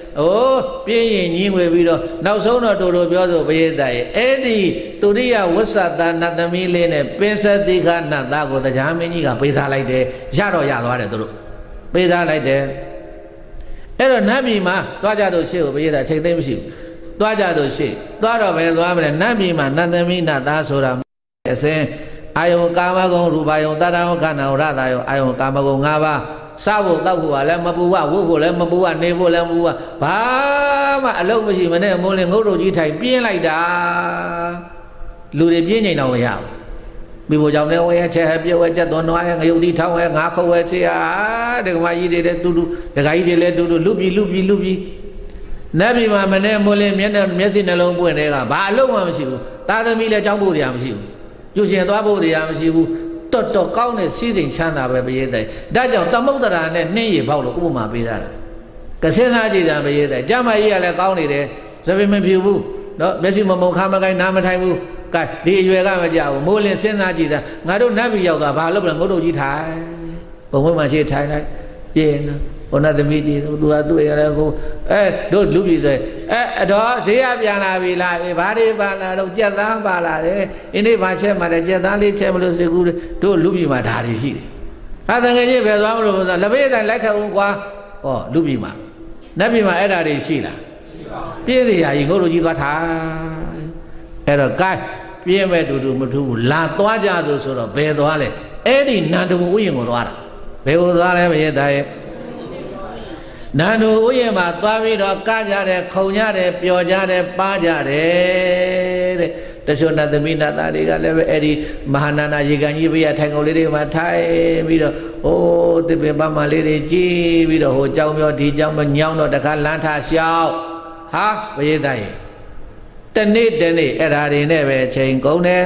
oh piye nyi ngwe pi do naw song do to pyo so pye da ye edi turiya wassata natami le ne Pinsattika natta ko Taja Mini ka pe sa lai de ya do ya twa de tu pe sa lai deအဲ့တော့နတ်ပြည်မှာသွားကြတော့ရှေ့ကိုပရိသတ်ချိန်သိမ့်မရှိဘူးသွားကြတော့ရှေ့သွားတော့ပဲသွားမယ်နတ်ပြည်မှာနတ်သမီးနတ်သားဆိုတာအစဉ်အာယုကာမဂုဏ်ရူပယုံတတ္တဝခန္ဓာရတာယောအာယုကာမဂုဏ်၅ပါးစားဖို့တောက်ဖို့ကလည်းမပူဝဝုတ်ဖို့လည်းမပူဝနေဖို့လည်းမပူဝဘာမှအလုံးမရှိမနဲ့မိုးလင်းငုတ်တို့ကြီးထိုင်ပြင်းလိုက်တာလူတွေပြင်းနေတော့မရဘူးမိဖို့ကြောင့်လည်းဝဲချက်ဟဲ့ပြဲဝဲချက်တော်နွားရဲ့ငရုတ်တီထောင်းရဲ့ငါခုတ်ဝဲချေဒကမကြီးတွေလည်းတူတူဒကာကြီးတွေလည်းတူတူလူပြီနတ်ပြည်မှာမနဲ့မိုးလင်းမျက်စိနှလုံးပွင့်တဲ့ကဘာအလုံးမှမရှိဘူးသားသမီးလည်းကြောက်ဖို့တရားမရှိဘူးကျူရှင်သွားဖို့တရားမရှိဘူးတော်ကောင်းတဲ့စီးစိမ်ချမ်းသာပဲပရိသတ်ဒါကြောင့်သမုဒ္ဒရာနဲ့နှင်းရပေါက်လို့ဥပမာပေးတာကစင်းသားကြည်တာပရိသတ်ကျမကြီးကလည်းကောင်းနေတယ်သပင်မဖြူဘူးနော်မျက်စိမမုံခါမကိုင်းနားမထိုင်ဘူးကဲဒီအရွယ်ကမကြောက်ဘူးမိုးလင်းစင်းသားကြည်တာငါတို့နတ်ပြည်ရောက်တာဘာလို့လဲငုတ်တို့ကြီးထိုင်ဘုံဝဲမှာရှိထိုင်လိုက်ပြင်းနော်ဘုန်းသမီးကြီးသူကသူ့ရလည်းကိုတို့လူပြည်ဆိုအဲ့တော့ဈေးရပြန်လာပြီလားဘာတွေပါလာတော့ကြက်သားပါလာတယ်အင်းဒီဘာချက်မှလည်းကြက်သားလေးချက်မလို့စေကူတို့လူပြည်မှာဓာတ်တွေရှိတယ်ဟာတကယ်ကြီးပဲသွားမလို့ဆိုလက်ပေးတိုင်းလိုက်ခတ်ဦးကွာဟောလူပြည်မှာနတ်ပြည်မှာအဲ့ဓာတ်တွေရှိလားရှိပါဘူးပြည့်စရာကြီးငုတ်တို့ကြီးသွားထားအဲ့တော့ကဲပြည့်မဲ့တူမထူးဘူးလာသွားကြဆိုတော့ဘယ်သွားလဲအဲ့ဒီနန္ဒဝဥယျာဉ်ကိုသွားတာဘယ်ကိုသွားလဲမရဲ့သားရဲ့နန္ဒဝဥယျာဉ်မှာသွားပြီးတော့ကကြတယ်ခုံကြတယ်ပျော်ကြတယ်ပါကြတယ်တဲ့တချို့နတ်သမီးနတ်သားတွေကလည်းပဲအဲ့ဒီမဟာနာနာရေကန်ကြီးဘေးကထိုင်ကုန်လေးတွေမှာထိုင်ပြီးတော့အိုးတစ်ပင်ပန်းမလေးတွေကြည်ပြီးတော့ဟိုကြောင်ပြောဒီကြောင်မညောင်းတော့တခါလမ်းထားလျှောက်ဟာဘုရားရဲ့တနေ့အဲ့ဓာတွေနဲ့ပဲချိန်ကုန်တယ်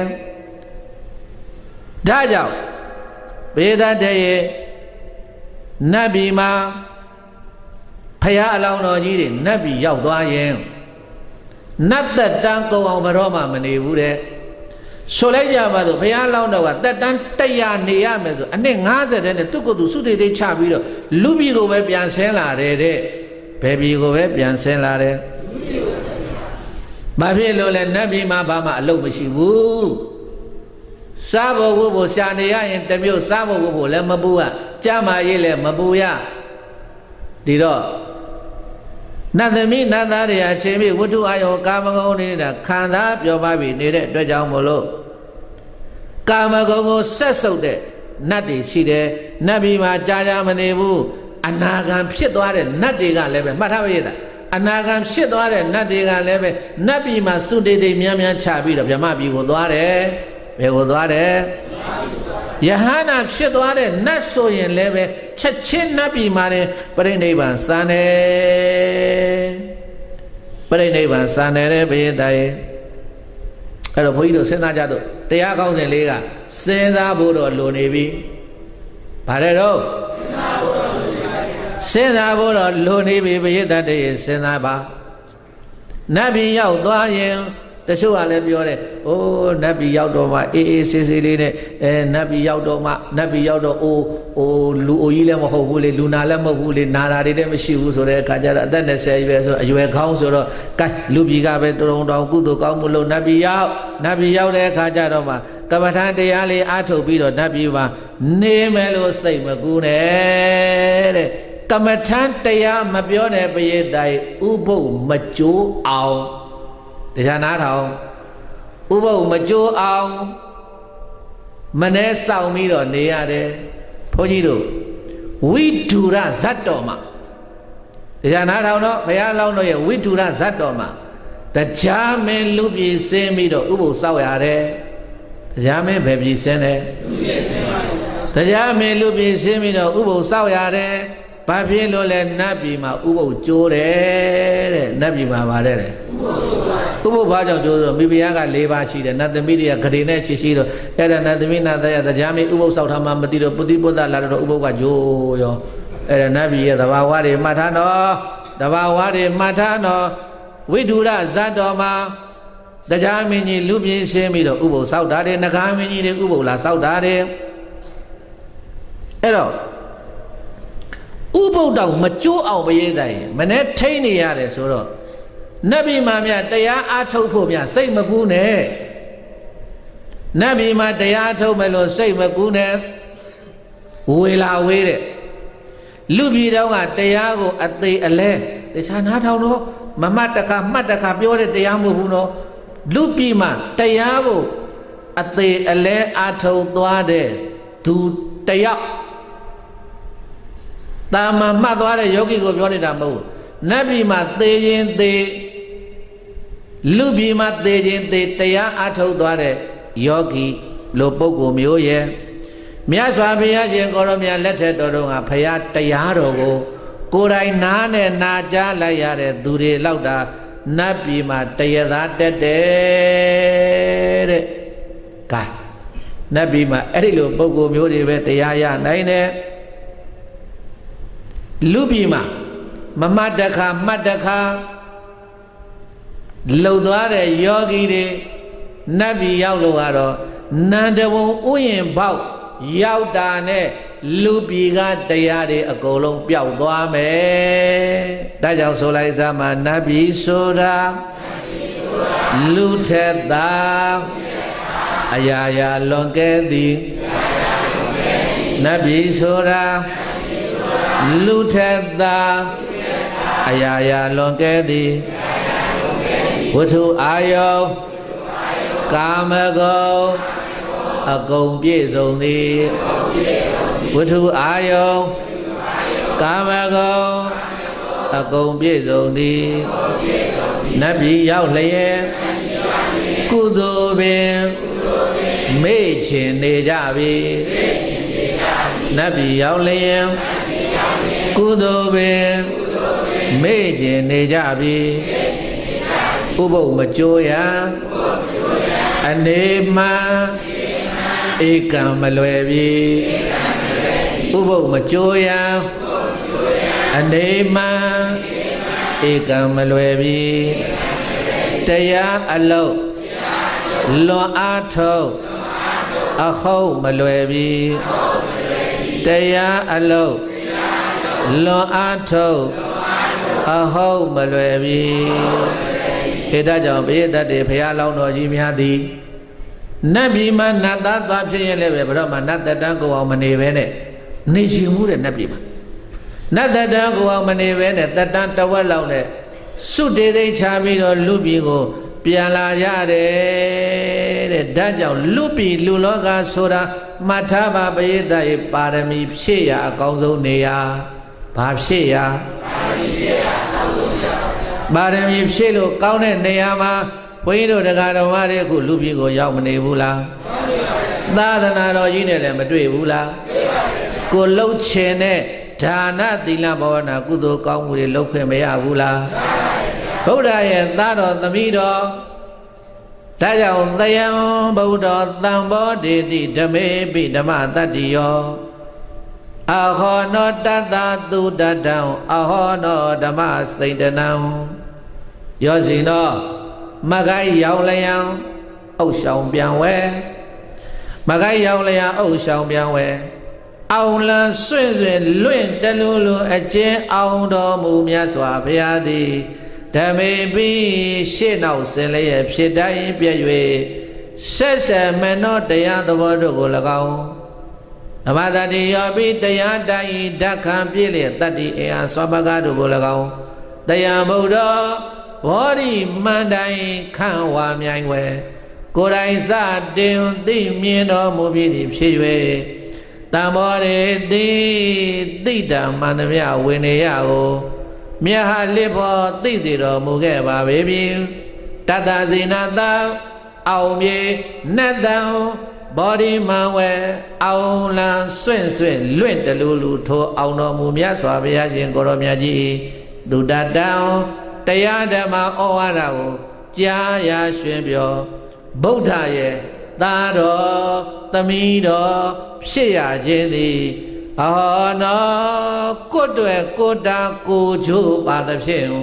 ဒါကြောင့်ဘုရားတဲ့ရဲ့နတ်ပြည်မှာဖရာအလောင်းတော်ကြီးတွေနတ်ပြည်ရောက်သွားရင်နတ်သက်တမ်းကုန်အောင်ဘယ်တော့မှမနေဘူးတဲ့ဆိုလိုက်ကြပါဆိုဘုရားလောင်းတော်ကသက်တမ်း100နေရမယ်ဆိုအနှစ်50တဲ့နဲ့သူ့ကိုယ်သူစုတေသေးချပြီးတော့လူပြည်ကိုပဲပြန်ဆင်းလာတယ်တဲ့ဘယ်ပြည်ကိုပဲပြန်ဆင်းလာတယ်ဘာဖြစ်လို့လဲနတ်ပြည်မှာဘာမှအလုပ်မရှိဘူးစားဖို့ဝဖို့ရှာနေရရင်တမျိုးစားဖို့ဝဖို့လည်းမပူရကြမ်းမာရေးလည်းမပူရဒီတော့နတ်သမီးနတ်သားတွေအချိန်ပြဝတ္ထုအာယောကာမဂုဏ်နေတာခံစားပြောပါပြီနေတဲ့အတွက်ကြောင့်မို့လို့ကာမဂုဏ်ကိုဆက်ဆုပ်တဲ့နတ်တွေရှိတယ်နတ်ပြည်မှာကြာမနေဘူးအနာဂံဖြစ်သွားတဲ့နတ်တွေကလည်းပဲမှတ်ထားပါရဲ့အနာဂံဖြစ်သွားတဲ့နတ်တွေကလည်းပဲနတ်ပြည်မှာစုတေတေများများချပြီးတော့ဗြဟ္မပြည်ကိုသွားတယ်ဘယ်ကိုသွားတယ်ယဟန္တာဖြစ်သွားတဲ့နတ်ဆိုရင်လည်းပဲချက်ချင်းနတ်ပြည်မှာနေပြိဋိဘံစံတယ်ပြိဋိဘံစံတယ်ဘုရားတိုင်အဲ့တော့ဘုန်းကြီးတို့စဉ်းစားကြတော့တရားကောင်းစဉ်လေးကစဉ်းစားဖို့တော့လိုနေပြီဗါတယ်တော့စဉ်းစားဖို့တော့လိုနေပြီဘုရားတိုင်စဉ်းစားပါနတ်ပြည်ရောက်သွားရင်တချို့ကလည်းပြောတယ်အိုးနတ်ပြည်ရောက်တော့မှအေးအေးဆေးဆေးလေးနဲ့နတ်ပြည်ရောက်တော့မှနတ်ပြည်ရောက်တော့အိုးလူအိုကြီးလည်းမဟုတ်ဘူးလေလူနာလည်းမဟုတ်ဘူးလေနာတာတွေလည်းမရှိဘူးဆိုတဲ့အခါကျတော့အသက်20ပဲဆိုအရွယ်ခေါင်းဆိုတော့ကဲလူပြည်ကပဲတုံတောင်ကုသိုလ်ကောင်းမှုလို့နတ်ပြည်ရောက်တဲ့အခါကျတော့မှကမ္မထာတရားလေးအားထုတ်ပြီးတော့နတ်ပြည်မှာနေမယ်လို့စိတ်မကူးနဲ့တဲ့ကမ္မထာတရားမပြောတဲ့ပရိသတ်ဥပုပ်မကြိုးအောင်တရားနာထောင်ဥပုပ်မကြိုးအောင်မနဲ့စောင့်ပြီးတော့နေရတယ်ဘုန်းကြီးတို့ဝိဓုရဇတ်တော်မှာတရားနာထောင်တော့ဘုရားလောင်းတော်ရဲ့ဝိဓုရဇတ်တော်မှာတရားမင်းလူပြည်စင်းပြီးတော့ဥပုပ်စောက်ရတယ်တရားမင်းဘယ်ပြည်စင်းလဲလူပြည်စင်းပါဘူးတရားမင်းလူပြည်စင်းပြီးတော့ဥပုပ်စောက်ရတယ်ဘာဖြစ်လို့လဲနတ်ပြည်မှာဥပုပ်ကျိုးတယ်တဲ့နတ်ပြည်မှာပါတယ်တဲ့ဥပုပ်ဘာကြောင့်ကျိုးဆိုမိဖုရားက4ပါးရှိတယ်နတ်သမီးတွေကဂရေနဲ့ချစ်ရှိတော့အဲ့ဒါနတ်သမီးနတ်သားရတရားမင်းဥပုပ်စောက်ထားမှမသိတော့ပုတိပုတ္တလာတော့ဥပုပ်ကကျိုးရောအဲ့ဒါနတ်ပြည်ရဲ့သဘာဝတွေမှတ်ထားတော့သဘာဝတွေမှတ်ထားတော့ဝိဓုရဇတ်တော်မှာတရားမင်းကြီးလူပြည်ရှင်းပြီးတော့ဥပုပ်စောက်တာတယ်နဂါမင်းကြီးတွေဥပုပ်လာစောက်တာတယ်အဲ့တော့ဥပုဒ္ဒောမကျိုးအောင်မရေးတိုင်းမနဲ့ထိနေရတယ်ဆိုတော့နတ်ပြည်မှာမြတ်တရားအားထုတ်ဖို့မြတ်စိတ်မကူးနဲ့နတ်ပြည်မှာတရားထုတ်မယ်လို့စိတ်မကူးနဲ့ဝေလာဝေးတဲ့လူပြည်တော်ကတရားကိုအသေးအလဲတခြားနားထောင်တော့မမှတ်တခါမှတ်တခါပြောတဲ့တရားမဟုတ်ဘူးနော်လူပြည်မှာတရားကိုအသေးအလဲအားထုတ်သွားတဲ့သူတယောက်တာမန်မှတ်သွားတဲ့ယောဂီကိုပြောနေတာမဟုတ်နတ်ပြည်မှာသေခြင်းသေလူပြည်မှာသေခြင်းသေတရားအားထုတ်သွားတဲ့ယောဂီလိုပုဂ္ဂိုလ်မျိုးရဲ့မြတ်စွာဘုရားရှင်ကိုရောမြတ်လက်ထက်တော်ကဘုရားတရားတော်ကိုကိုယ်တိုင်နားနဲ့နာကြားလိုက်ရတဲ့သူတွေလောက်တာနတ်ပြည်မှာတရားသားတက်တယ်တဲ့။ကဲနတ်ပြည်မှာအဲ့ဒီလိုပုဂ္ဂိုလ်မျိုးတွေပဲတရားရနိုင်တယ်။လူပြည်မှာမမှတ်တခါမှတ်တခါလှုပ်သွားတဲ့ယောဂီတွေနတ်ပြည်ရောက်လို့ကတော့နန္ဒဝံဥယျာဉ်ပေါက်ရောက်တာနဲ့လူပြည်ကတရားတွေအကုန်လုံးပျောက်သွားမယ်။ဒါကြောင့်ဆိုလိုက်စမ်းမှာနတ်ပြည်ဆိုတာလူထက်သာအရာရာလွန်ကဲသည်နတ်ပြည်ဆိုတာလူထက်သာအရာရာလွန်ကဲသည်ဝတ္ထုအာယုကာမဂုဏ်အကုန်ပြည့်စုံသည်ဝတ္ထုအာယုကာမဂုဏ်အကုန်ပြည့်စုံသည်နတ်ပြည်ရောက်လျက်ကုသိုလ်ပင်မေ့ချင်နေကြပြီနတ်ပြည်ရောက်လျက်ကုသိုလ်ပင်မေ့ချင်နေကြပြီဥပုပ်မကြိုးရအနေမှဧကံမလွယ်ပြီဥပုပ်မကြိုးရအနေမှဧကံမလွယ်ပြီတရားအလုံးလွန်အားထုတ်အဟုတ်မလွယ်ပြီတရားအလုံးလွန်အားထုတ်အဟုတ်မလွယ်ပြီခေတ္တကြောင့်ဘိယတတ်တွေဘုရားလောင်းတော်ကြီးများသည်နတ်ပြည်မှာနတ်သားသွားဖြစ်ရင်လည်းပဲဘယ်တော့မှနတ်သက်တမ်းကိုအောင်မနေပဲနဲ့နေချင်မှုတဲ့နတ်ပြည်မှာနတ်သက်တမ်းကိုအောင်မနေပဲနဲ့သက်တမ်းတဝက်လောက်နဲ့စွတ်တေသိချပြီးတော့လူပြည်ကိုပြန်လာရတယ်တဲ့ဒါကြောင့်လူပြည်လူလောကဆိုတာမှတ်ထားပါဘိယတတ်ရဲ့ပါရမီဖြည့်ရအကောင်းဆုံးနေရာဘာဖြည့်ရပါရမီဖြည့်လို့ကောင်းတဲ့နေရာမှာဘုန်းကြီးတို့တရားတော်မတွေအခုလူပြည်ကိုရောက်မနေဘူးလားသာသနာတော်ကြီးနဲ့လည်းမတွေ့ဘူးလားကိုလှုပ်ချင်တဲ့ဒါနသီလဘာဝနာကုသိုလ်ကောင်းမှုတွေလုပ်ခွင့်မရဘူးလားဗုဒ္ဓရဲ့သားတော်သမီးတော်ဒါကြောင့်သယံဗုဒ္ဓသံဘောဒေတိဓမေပိဓမ္မတတ္တိယောအဟောနောတတ္တသူတတ္တံအဟောနောဓမ္မစိတ်တနံယောစီနောမကိုင်းရောက်လျံအုပ်ဆောင်ပြန်ဝဲမကိုင်းရောက်လျံအုပ်ဆောင်ပြန်ဝဲအောင်လန်းဆွင့်ဆွင့်လွင့်တလူလူအကျဉ်အောင်တော်မူမြတ်စွာဘုရားသည်ဓမ္မေပိရှေ့နောက်ဆင်လျက်ဖြစ်တိုင်းပြည့်၍ဆက်ဆက်မနောတရားသဘောတို့ကို၎င်းဓမ္မတတိယောပိတရားတိုင်းဓက္ခံပြည့်လျက်တတ္တိအင်အားစွာပကားတို့ကို၎င်းတရားဗုဒ္ဓဘောဓိမန္တိုင်ခံဝါမြိုင်ဝဲကိုယ်တိုင်စတင်သိမြင်တော်မူပြီးသည်ဖြစ်၍တံမောရေတိသိတံမှန်သမျှဝိနည်းကိုမြတ်ဟာလစ်ဖို့သိစေတော်မူခဲ့ပါပြီတတ္တဇိနတံအောင်ပြေနတ်တံဘောဓိမံဝဲအောင်လံဆွင့်ဆွင့်လွင့်တလူလူထိုးအောင်တော်မူမြတ်စွာဘုရားရှင်ကိုရောမြတ်ကြီးသူတတံတရားဓမ္မဩဝါဒကိုကြားရရွှင်ပြောဗုဒ္ဓရဲ့သားတော်သမီးတော်ဖြစ်ရခြင်းသည်အဟောနောကိုယ်တွေ့ကိုယ်တာကိုချိုးပါသဖြင့်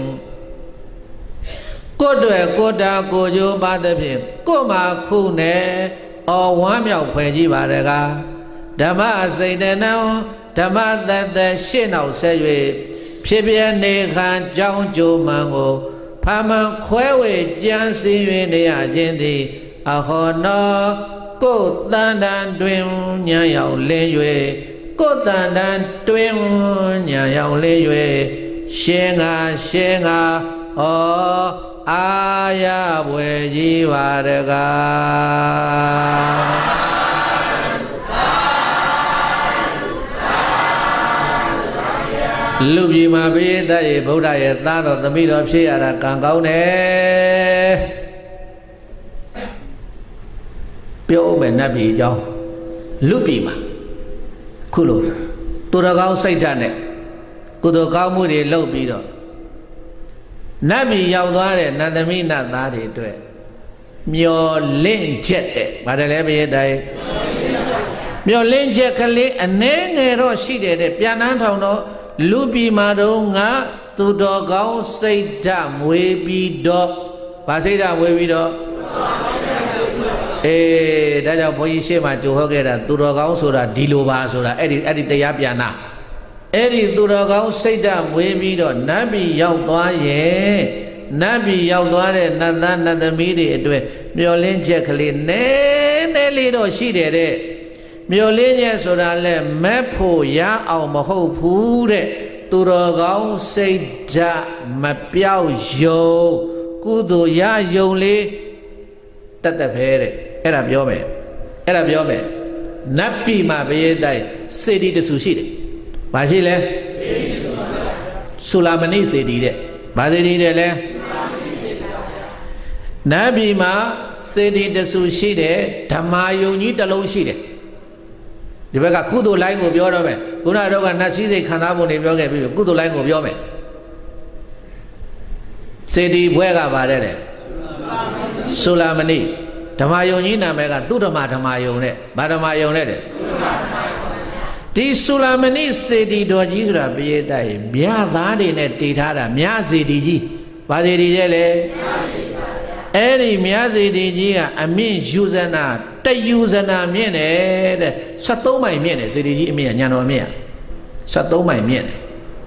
ကိုယ်တွေ့ကိုယ်တာကိုချိုးပါသဖြင့်ကိုယ်မှာခုနဲ့ဝမ်းမြောက်ဖွယ်ကြီးပါတကားဓမ္မစိတ်တနံဓမ္မတသက်ရှင်းအောင်ဆက်၍ဖြစ်ပြနေခံကြောင်းကျိုးမှန်ကိုဖာမှန်ခွဲဝေကြံစည်၍နေရခြင်းသည်အဟောနောကိုယ်တန်တန်တွင်ညာရောက်လင်း၍ကိုယ်တန်တန်တွင်ညာရောက်လင်း၍ရှင်းငါဩအာရဘွယ်ကြီးပါတကားလူပြည်မှာဘိယတရေဗုဒ္ဓရဲ့သားတော်သမီးတော်ဖြစ်ရတာကံကောင်းတယ်ပြောဦးမယ်နတ်ပြည်အကြောင်းလူပြည်မှာခုလိုသူတော်ကောင်းစိတ်ဓာတ်နဲ့ကုသိုလ်ကောင်းမှုတွေလုပ်ပြီးတော့နတ်ပြည်ရောက်သွားတဲ့နတ်သမီးနတ်သားတွေအတွက်မျောလင့်ချက်တဲ့ဗါတယ်လဲဘိယတရေမျောလင့်ချက်ကလေးအနည်းငယ်တော့ရှိတယ်တဲ့ပြန်နှန်းထောင်တော့လူပြည်မှာတော့ငါသူတော်ကောင်းစိတ်ဓာတ်မွေးပြီးတော့ဗာစိတ်ဓာတ်မွေးပြီးတော့ဒါကြောင့်ဘုန်းကြီးရှေ့မှာကြိုဟောခဲ့တာသူတော်ကောင်းဆိုတာဒီလိုပါဆိုတာအဲ့ဒီတရားပြန်နာအဲ့ဒီသူတော်ကောင်းစိတ်ဓာတ်မွေးပြီးတော့နတ်ပြည်ရောက်သွားရဲ့နတ်ပြည်ရောက်သွားတဲ့နတ်သားနတ်သမီးတွေအတွက်မျောလင်းချက်ကလေးနည်းနည်းလေးတော့ရှိတယ်တဲ့မျောလင်းချက်ဆိုတာလဲမက်ဖို့ရအောင်မဟုတ်ဘူးတဲ့သူတော်ကောင်းစိတ်ဓာတ်မပြောက်ယုံကုသိုလ်ရယုံလေးတတ်ပဲတဲ့အဲ့ဒါပြောမယ်နတ်ပြည်မှာဘိယတိုင်းစေတီတဆူရှိတယ်ဘာရှိလဲဆူလာမဏိစေတီတဲ့ဘာစေတီတဲ့လဲနတ်ပြည်မှာစေတီတဆူရှိတယ်ဓမ္မာယုံကြီးတစ်လုံးရှိတယ်ဒီဘက်ကကုသိုလ်လိုင်းကိုပြောတော့မယ်ခုနတော့ကနတ်စည်းစိတ်ခံစားပုံတွေပြောခဲ့ပြီးကုသိုလ်လိုင်းကိုပြောမယ်စေတီဘွဲကပါတယ်လေဆူလာမဏိဓမ္မာယုံကြီးနာမည်ကသူဓမ္မာယုံနဲ့ဗာဓမ္မာယုံနဲ့တဲ့ဒီဆူလာမဏိစေတီတော်ကြီးဆိုတာဘိယတရေမြသားတွေနဲ့တည်ထားတာမြစေတီကြီးဗာစေတီတဲ့လေအဲ့ဒီမြစေတီကြီးကအမြင့်ယူဇနာတယူဇနာမြင့်တယ်တဲ့73မိုင်မြင့်တယ်စေတီကြီးအမြင့်ညာတော်မြင့်73မိုင်မြင့်တယ်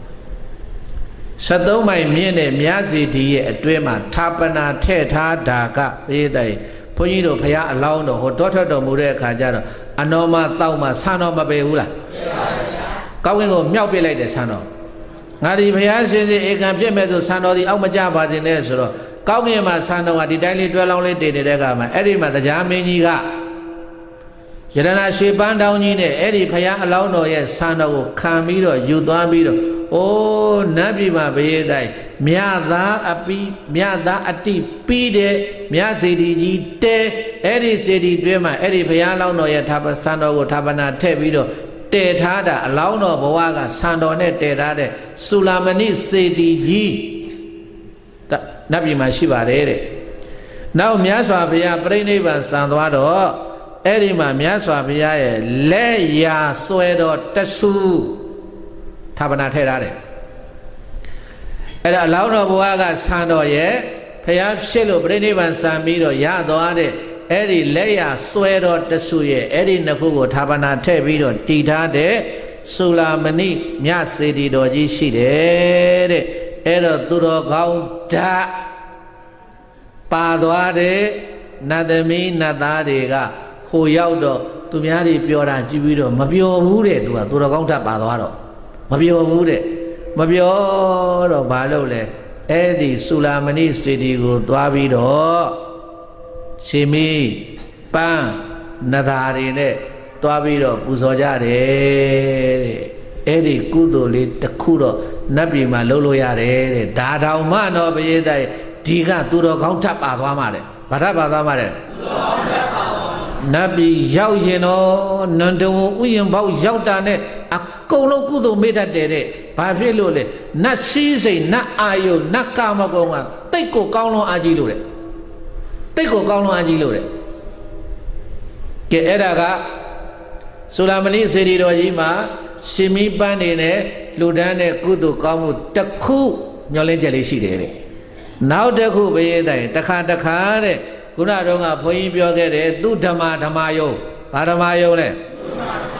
73မိုင်မြင့်တဲ့မြစေတီရဲ့အတွင်းမှာဌာပနာထည့်ထားတာကဘိယတရေဘုန်းကြီးတို့ဖရာအလောင်းတော်ဟိုတောထွက်တော်မူတဲ့အခါကျတော့အနောမတောက်မှဆန်းတော်မပေဘူးလားကောင်းကင်ကိုမြောက်ပြလိုက်တယ်ဆန်းတော်ငါဒီဖရာရှင်စီဧကံဖြစ်မဲ့ဆိုဆန်းတော်ဒီအောက်မကြပါစေနဲ့ဆိုတော့ကောင်းကင်မှာဆန်းတော်ကဒီတိုင်းလေးတွဲလောင်းလေးတည်နေတဲ့ကမှအဲ့ဒီမှာတရားမင်းကြီးကယရနာရွှေပန်းတောင်းကြီးနဲ့အဲ့ဒီဖရာအလောင်းတော်ရဲ့ဆန်းတော်ကိုခံပြီးတော့ယူသွားပြီးတော့အိုးနတ်ပြည်မှာဘိယတိုင်းမြသားအတိပြီးတဲ့မြစေတီကြီးတဲအဲ့ဒီစေတီတွဲမှာအဲ့ဒီဘုရားလောင်းတော်ရဲ့ဆန်းတော်ကိုဌာပနာထည့်ပြီးတော့တည်ထားတာအလောင်းတော်ဘဝကဆန်းတော်နဲ့တည်ထားတဲ့ဆူလာမဏိစေတီကြီးနတ်ပြည်မှာရှိပါတယ်တဲ့နောက်မြတ်စွာဘုရားပြိဋိဘံစံသွားတော့အဲ့ဒီမှာမြတ်စွာဘုရားရဲ့လက်ရာဆွဲတော်တဆူဌာပနာထည့်ထားတယ်အဲ့ဒါအလောင်းတော်ဘုရားကဆန်းတော်ရဲ့ဖျားဖြစ်လို့ပြိဋိဘံစံပြီးတော့ရသွားတဲ့အဲ့ဒီလက်ရဆွဲတော်တဆူရဲ့အဲ့ဒီနှစ်ခုကိုဌာပနာထည့်ပြီးတော့တည်ထားတဲ့ဆူလာမဏိမြစေတီတော်ကြီးရှိတယ်တဲ့အဲ့တော့သူတော်ကောင်းဓာတ်ပါသွားတဲ့နတ်သမီးနတ်သားတွေကဟိုရောက်တော့သူများတွေပြောတာကြည့်ပြီးတော့မပြောဘူးတဲ့သူတော်ကောင်းဓာတ်ပါသွားတော့မပြောဘူးတဲ့မပြောတော့ဘာလို့လဲအဲ့ဒီဆူလာမဏိစေတီကိုသွားပြီးတော့ရှင်မီပန်းနသာတွေနဲ့သွားပြီးတော့ပူဇော်ကြတယ်တဲ့အဲ့ဒီကုသိုလ်လေးတစ်ခုတော့နတ်ပြည်မှာလုပ်လို့ရတယ်တဲ့ဒါတောင်မှတော့ဘိယတိုင်းဒီကသူတော်ကောင်းထပ်ပါသွားမှာတဲ့ဘာထပ်ပါသွားမှာတဲ့သူတော်ကောင်းထပ်ပါသွားနတ်ပြည်ရောက်ရင်တော့နန္ဒဝဥယျာဉ်ပေါက်ရောက်တာနဲ့အကုန်လုံးကုသိုလ်မေ့တတ်တယ်တဲ့ဘာဖြစ်လို့လဲနတ်စည်းစိမ်နတ်အာယုနတ်ကာမဂုဏ်ကတိတ်ကိုကောင်းလွန်အားကြီးလို့တဲ့တိတ်ကိုကောင်းလွန်အားကြီးလို့တဲ့ကဲအဲ့ဒါကဆူလာမဏိစေတီတော်ကြီးမှာရှင်မီးပန်းနေနဲ့လူဒန်းတဲ့ကုသိုလ်ကောင်းမှုတစ်ခုမျှော်လင့်ချက်လေးရှိတယ်တဲ့နောက်တစ်ခုဘိယတိုင်းတစ်ခါတဲ့ခုနတော့ကဘုန်းကြီးပြောခဲ့တယ်သူဓမ္မာယုံဘာဓမ္မာယုံလဲ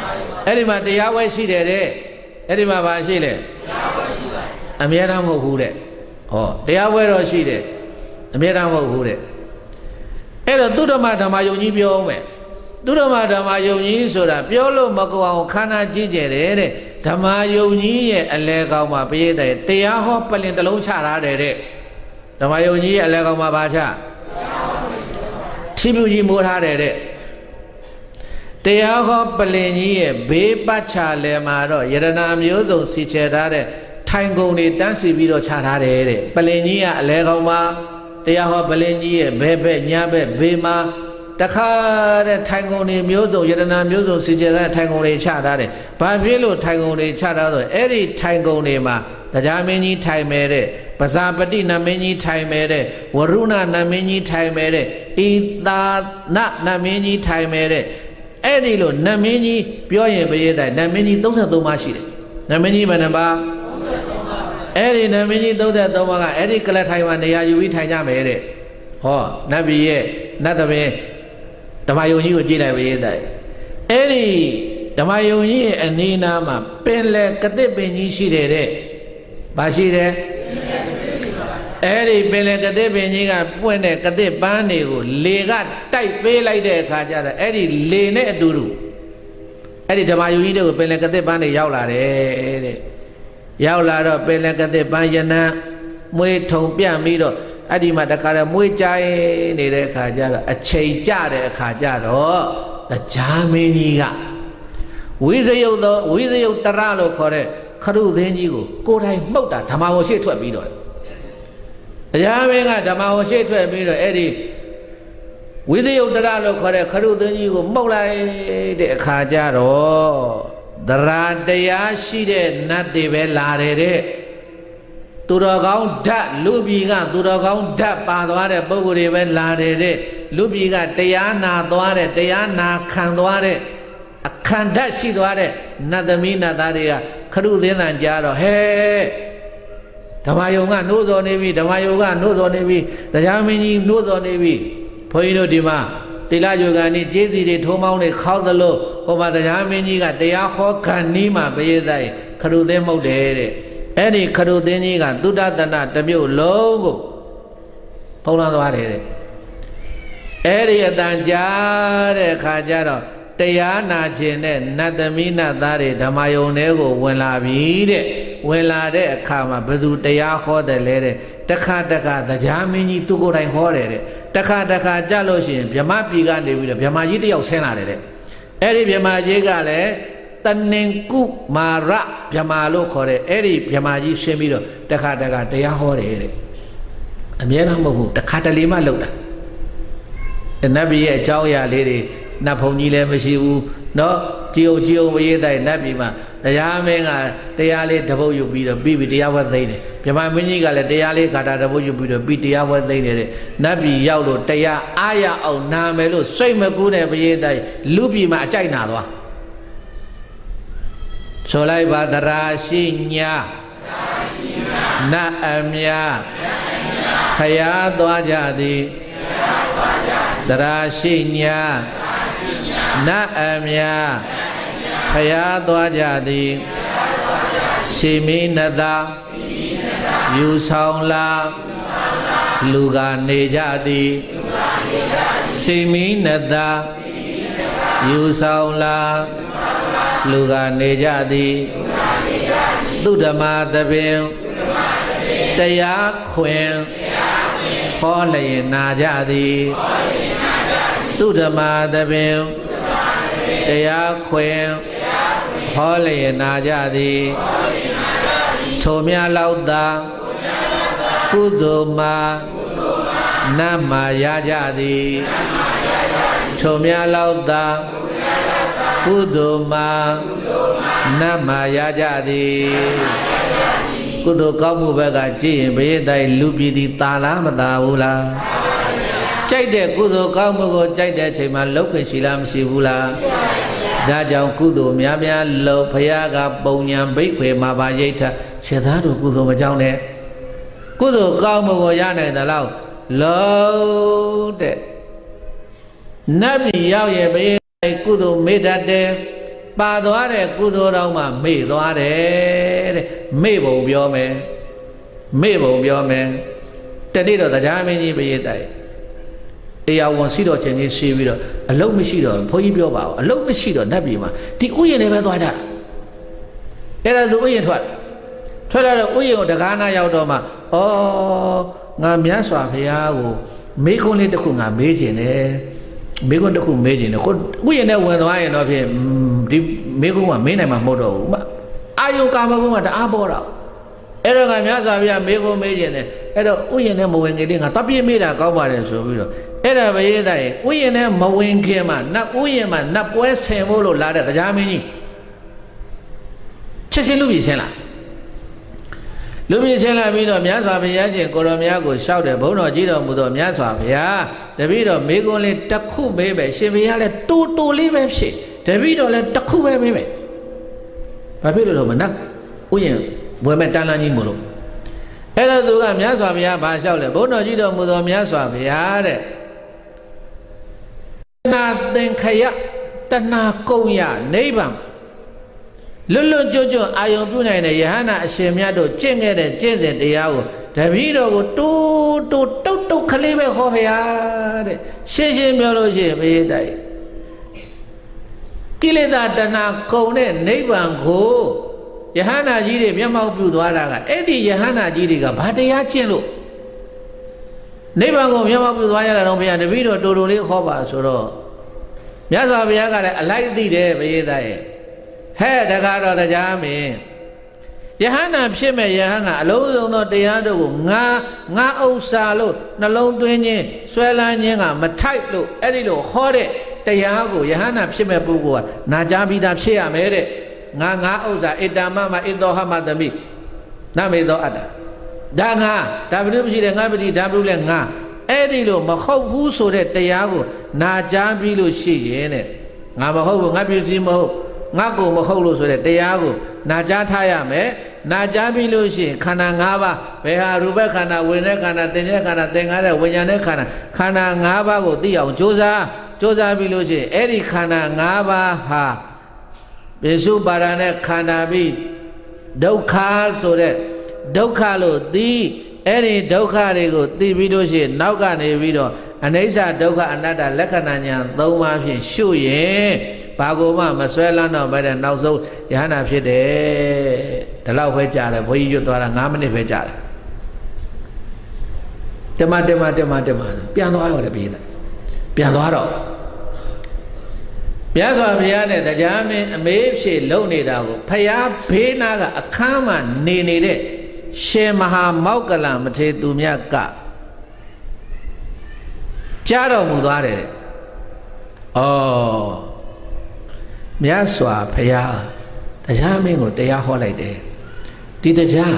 အဲ့ဒီမှာတရားဝဲရှိတယ်တဲ့အဲ့ဒီမှာဘာရှိလဲတရားဝဲရှိပါတယ်အမြဲတမ်းမဟုတ်ဘူးတဲ့ဟောတရားဝဲတော့ရှိတယ်အမြဲတမ်းမဟုတ်ဘူးတဲ့အဲ့တော့သူဓမ္မယုံကြီးပြောအောင်မယ်သူဓမ္မယုံကြီးဆိုတာပြောလို့မကောင်းခန္ဓာကြီးကျယ်တယ်တဲ့ဓမ္မယုံကြီးရဲ့အလဲကောင်းမှာပရိသတ်တရားဟောပလင်တစ်လုံးချထားတယ်တဲ့ဓမ္မယုံကြီးရဲ့အလဲကောင်းမှာဘာချထိမြူကြီးမိုးထားတယ်တဲ့တရားဟောပလင်ကြီးရဲ့ဘေးပတ်ချလဲမှာတော့ယရဏမျိုးစုံစီချဲထားတဲ့ထိုင်ကုန်တွေတန်းစီပြီးတော့ချထားတယ်တဲ့ပလင်ကြီးကအလဲကောင်းမှာတရားဟောပလင်ကြီးရဲ့ဘဲဘက်ညာဘက်ဘေးမှာတခါတဲ့ထိုင်ကုန်တွေမျိုးစုံယရဏမျိုးစုံစီချဲထားတဲ့ထိုင်ကုန်တွေချထားတယ်ဘာဖြစ်လို့ထိုင်ကုန်တွေချထားဆိုအဲ့ဒီထိုင်ကုန်တွေမှာတရားမင်းကြီးထိုင်မဲ့တဲ့ပဇာပတိနမင်းကြီးထိုင်မဲ့တဲ့ဝရုဏနမင်းကြီးထိုင်မဲ့တဲ့ဣသာနနမင်းကြီးထိုင်မဲ့တဲ့အဲ့ဒီလိုနမင်းကြီးပြောရင်ပရိသတ်နမင်းကြီး33ပါးရှိတယ်နမင်းကြီးဘယ်နှပါးအဲ့ဒီနမင်းကြီး33ပါးကအဲ့ဒီကလထိုင်မှာနေရာယူပြီးထိုင်ကြမယ်တဲ့ဟောနတ်ပြည်ရဲ့နတ်သမင်းဓမ္မယုံကြီးကိုကြည့်လိုက်ပရိသတ်အဲ့ဒီဓမ္မယုံကြီးရဲ့အနီးနားမှာပင်လေကတိပင်ကြီးရှိတယ်တဲ့ဘာရှိတယ်အဲ့ဒီပင်လေကတိပင်ကြီးကပွင့်တဲ့ကတိပန်းတွေကိုလေကတိုက်ပေးလိုက်တဲ့အခါကျတော့အဲ့ဒီလေနဲ့အတူတူအဲ့ဒီဓမ္မယုံကြီးတွေကိုပင်လေကတိပန်းတွေရောက်လာတယ်တဲ့ရောက်လာတော့ပင်လေကတိပန်းယနံမွေးထုံပြန့်ပြီးတော့အဲ့ဒီမှာတခါတည်းမွေးကြိုင်နေတဲ့အခါကျတော့အချိန်ကြတဲ့အခါကျတော့တရားမင်းကြီးကဝိဇယုတ်တရလို့ခေါ်တဲ့ခရုသင်းကြီးကိုယ်တိုင်မှုတ်တာဓမ္မဝရှိထွက်ပြီးတော့တရားမင်းကဓမ္မဝရှိထွက်ပြီးတော့အဲ့ဒီဝိဇယုတ်တရလို့ခေါ်တဲ့ခရုသင်းကြီးကိုမှုတ်လိုက်တဲ့အခါကျတော့သရတရားရှိတဲ့နတ်တွေပဲလာတယ်တဲ့သူတော်ကောင်းဓာတ်လူပြည်ကသူတော်ကောင်းဓာတ်ပါသွားတဲ့ပုဂ္ဂိုလ်တွေပဲလာတယ်တဲ့လူပြည်ကတရားနာသွားတဲ့တရားနာခံသွားတဲ့အခန္ဓာရှိသွားတဲ့နတ်သမီးနတ်သားတွေကခရုသင်းတန်ကြားတော့ဟဲ့ဓမ္မယုံကနှိုးတော်နေပြီဓမ္မယုံကနှိုးတော်နေပြီတရားမင်းကြီးနှိုးတော်နေပြီဘုန်းကြီးတို့ဒီမှာတိလယောဂာနိကျေးစီတွေထိုးမောင်းတွေခေါက်သလိုဟောမှာတရားမင်းကြီးကတရားဟောခံနီးမှာပရိသတ်ခရုသင်းမှုတ်တယ်တဲ့အဲ့ဒီခရုသင်းကြီးကသုတတနာတစ်မြို့လုံးကိုဖုံးလွှမ်းသွားတယ်တဲ့အဲ့ဒီအတန်ကြားတဲ့အခါကျတော့တရားနာခြင်းနဲ့နတ်သမီးနတ်သားတွေဓမ္မယုံတွေကိုဝင်လာပြီတဲ့ဝင်လာတဲ့အခါမှာဘယ်သူတရားဟောတယ်လဲတဲ့တခါတရားမင်းကြီးသူကိုယ်တိုင်ဟောတယ်တဲ့တခါကြလို့ရှိရင်ဗြဟ္မပြည်ကနေပြီးတော့ဗြဟ္မာကြီးတယောက်ဆင်းလာတယ်တဲ့အဲ့ဒီဗြဟ္မာကြီးကလည်းတဏင်ကုမာရဗြဟ္မာလို့ခေါ်တဲ့အဲ့ဒီဗြဟ္မာကြီးရှင်းပြီးတော့တခါတရားဟောတယ်တဲ့အမြဲတမ်းမဟုတ်ဘူးတခါတလေမှလုပ်တာနတ်ပြည်ရဲ့အကြောင်းအရာလေးတွေနတ်ဘုံကြီးလည်းမရှိဘူးเนาะကြည်အောင်ဝရေးတိုင်းနတ်ပြည်မှာတရားမင်းကတရားလေးတပုတ်ယူပြီးတော့ပြီးတရားဝဲသိမ့်တယ်ဗြဟ္မာမင်းကြီးကလည်းတရားလေးဂါထာတပုတ်ယူပြီးတော့ပြီးတရားဝဲသိမ့်တယ်နတ်ပြည်ရောက်လို့တရားအားရအောင်နာမယ်လို့စိတ်မကူးတဲ့ဝရေးတိုင်းလူပြည်မှာအကြိုက်နာသွားဆိုလိုက်ပါသရာရှိညာနတ်အမြဖယားသွားကြသည်သရာရှိညာနတ်အမြဖယားသွားကြသည်ရှိမိနသာယူဆောင်လာလူကနေကြသည်ရှိမိနသာယူဆောင်လာလူကနေကြသည်သူဓမ္မသဘင်တရားခွင်ဟောလျင်နာကြသည်သူဓမ္မသဘင်တရားခွင်ဟောလျင်နာကြသည်ထိုမြလောက်သာကုသိုလ်မှာနတ်မှာရကြသည်ထိုမြလောက်သာကုသိုလ်မှာနတ်မှာရကြသည်ကုသိုလ်ကောင်းမှုဘက်ကကြည့်ရင်ဘယ်တိုင်လူပြည်သည်တာလားမတာဘူးလားကြိုက်တဲ့ကုသိုလ်ကောင်းမှုကိုကြိုက်တဲ့အချိန်မှာလောက်ခွင့်ရှိလားမရှိဘူးလားဒါကြောင့်ကုသိုလ်များလို့ဘုရားကပုံညာဘိတ်ခွေမှာပါရိဋ္ဌခြေသားတို့ကုသိုလ်မကြောင်းနဲ့ကုသိုလ်ကောင်းမှုကိုရနိုင်တယ်လို့လုံးတဲ့နတ်ပြည်ရောက်ရဲ့ဘယ်ကုသိုလ်မေတ္တာတဲ့ပါသွားတဲ့ကုသိုလ်တော်မှမေ့သွားတယ်တဲ့မေ့ပုံပြောမယ်မေ့ပုံပြောမယ်တနေ့တော့တရားမင်းကြီးပြေးတိုက်တရားဝန်စီတော်ချင်းကြီးရှိပြီးတော့အလုံးမရှိတော့ဘုန်းကြီးပြောပါဦးအလုံးမရှိတော့နတ်ပြည်မှာဒီဥယျာဉ်တွေပဲသွားကြတာအဲ့ဒါသူဥယျာဉ်ထွက်လာတော့ဥယျာဉ်ကိုတကားနာရောက်တော့မှဩငါမြတ်စွာဘုရားကိုမေးခွန်းလေးတစ်ခုငါမေးခြင်းတယ်မေးခွန်းတစ်ခုမေးခြင်းတယ်ကိုဥယျာဉ်နဲ့ဝင်သွားရင်တော့ဖြင့်ဒီမေးခွန်းကမေးနိုင်မှာမဟုတ်တော့ဘူးအာယုကာမဂုဏ်ကတအားပေါ်တော့အဲ့တော့ငါမြတ်စွာဘုရားမေးခွန်းမေးခြင်းတယ်အဲ့တော့ဥယျာဉ်နဲ့မဝင်ခင်လေးငါတပ်ပြမေးတာကောင်းပါတယ်ဆိုပြီးတော့အဲ့ဒါပဲရေးတဲ့ဥယျာဉ်နဲ့မဝင်ခင်မှာနတ်ဥယျာဉ်မှာနတ်ပွဲဆင်ဖို့လို့လာတဲ့တရားမင်းကြီးချက်ချင်းလူပြည်ဆင်းလာလူပြည်ဆင်းလာပြီးတော့မြတ်စွာဘုရားရှင်ကိုရောမြတ်ကိုလျှောက်တယ်ဘုန်းတော်ကြီးတော်မူသောမြတ်စွာဘုရားတပည့်တော်မေကွန်းလေးတစ်ခုမေးပဲရှင်ဘုရားလည်းတူတူလေးပဲဖြစ်တပည့်တော်လည်းတစ်ခုပဲမေးပဲဘာဖြစ်လို့လဲမနတ်ဥယျာဉ်ဘွယ်မဲ့တန်းလန်းကြီးမို့လို့အဲ့တော့သူကမြတ်စွာဘုရားဘာလျှောက်လဲဘုန်းတော်ကြီးတော်မူသောမြတ်စွာဘုရားတဲ့တဏှာသင်္ခယတဏှာကုန်ရနိဗ္ဗာန်လွတ်လွတ်ကျွတ်ကျွတ်အာယုံပြုနိုင်တဲ့ယဟနာအရှင်မြတ်တို့ကျင့်ခဲ့တဲ့ကျင့်စဉ်တရားကိုတပည့်တော်ကိုတူတူတုတ်တုတ်ခလေးပဲဟောဖရာတဲ့ရှင်းရှင်းပြောလို့ရှိရင်မေးတိုက်ကိလေသာတဏှာကုန်တဲ့နိဗ္ဗာန်ကိုယဟနာကြီးတွေမျက်မှောက်ပြုသွားတာကအဲ့ဒီယဟနာကြီးတွေကဘာတရားကျင့်လို့နိဗ္ဗာန်ကိုမျက်မှောက်ပြုသွားရတာတော့ဘုရားတပည့်တော်တူတူလေးခေါ်ပါဆိုတော့မြတ်စွာဘုရားကလည်းအလိုက်သိတယ်မေးတိုက်ဟဲ့တကားတော့တရားမင်းယဟနာဖြစ်မဲ့ယဟန်ကအလုံးစုံသောတရားတို့ကိုငါဥစ္စာလို့နှလုံးသွင်းခြင်းဆွဲလန်းခြင်းကမထိုက်လို့အဲ့ဒီလိုဟောတဲ့တရားကိုယဟနာဖြစ်မဲ့ပုဂ္ဂိုလ်ကနာကြားပြီးသားဖြစ်ရမယ်တဲ့ငါဥစ္စာဣတ္တမမဣတောဟမသမိနမေသောအတ္တဒါငါဒါဘုရားရှိတယ်ငါပတိဒါဘုရားလည်းငါအဲ့ဒီလိုမဟုတ်ဘူးဆိုတဲ့တရားကိုနာကြားပြီးလို့ရှိရင်တဲ့ငါမဟုတ်ဘူးငါပြည့်စည်မဟုတ်ငါကိုမဟုတ်လို့ဆိုတဲ့တရားကိုနာကြားထားရမယ်နာကြားပြီးလို့ရှိရင်ခန္ဓာ၅ပါးဘယ်ဟာရူပခန္ဓာဝိညာဉ်ခန္ဓာသင်္ညေခန္ဓာသင်္ခါရဝိညာဉ်နဲ့ခန္ဓာ၅ပါးကိုသိအောင်ကြိုးစားပြီးလို့ရှိရင်အဲ့ဒီခန္ဓာ၅ပါးဟာပိစုပါဒနဲ့ခန္ဓာပြီးဒုက္ခဆိုတဲ့ဒုက္ခလို့သိအဲ့ဒီဒုက္ခတွေကိုသိပြီးလို့ရှိရင်နောက်ကနေပြီးတော့အနိစ္စဒုက္ခအနတ္တလက္ခဏာညာ၃ပါးဖြင့်ရှုရင်ဘာကိုမှမဆွဲလန်းတော့ပဲတဲ့နောက်ဆုံးယဟနာဖြစ်တယ်ဒီလောက်ပဲကြားတယ်ဘုန်းကြီးရွတ်သွားတာ9မိနစ်ပဲကြားတယ်တမပြန်သွားရတယ်ပြေးတယ်ပြန်သွားတော့မြတ်စွာဘုရားနဲ့တရားမင်းအမေးဖြေလုံနေတာကိုဖယားဘေးနာကအခန်းမှာနေနေတဲ့ရှင်မဟာမောက္ကလမထေရသူမြတ်ကကြားတော်မူသွားတယ်ဩမြတ်စွာဘုရားတရားမင်းကိုတရားဟောလိုက်တယ်ဒီတရား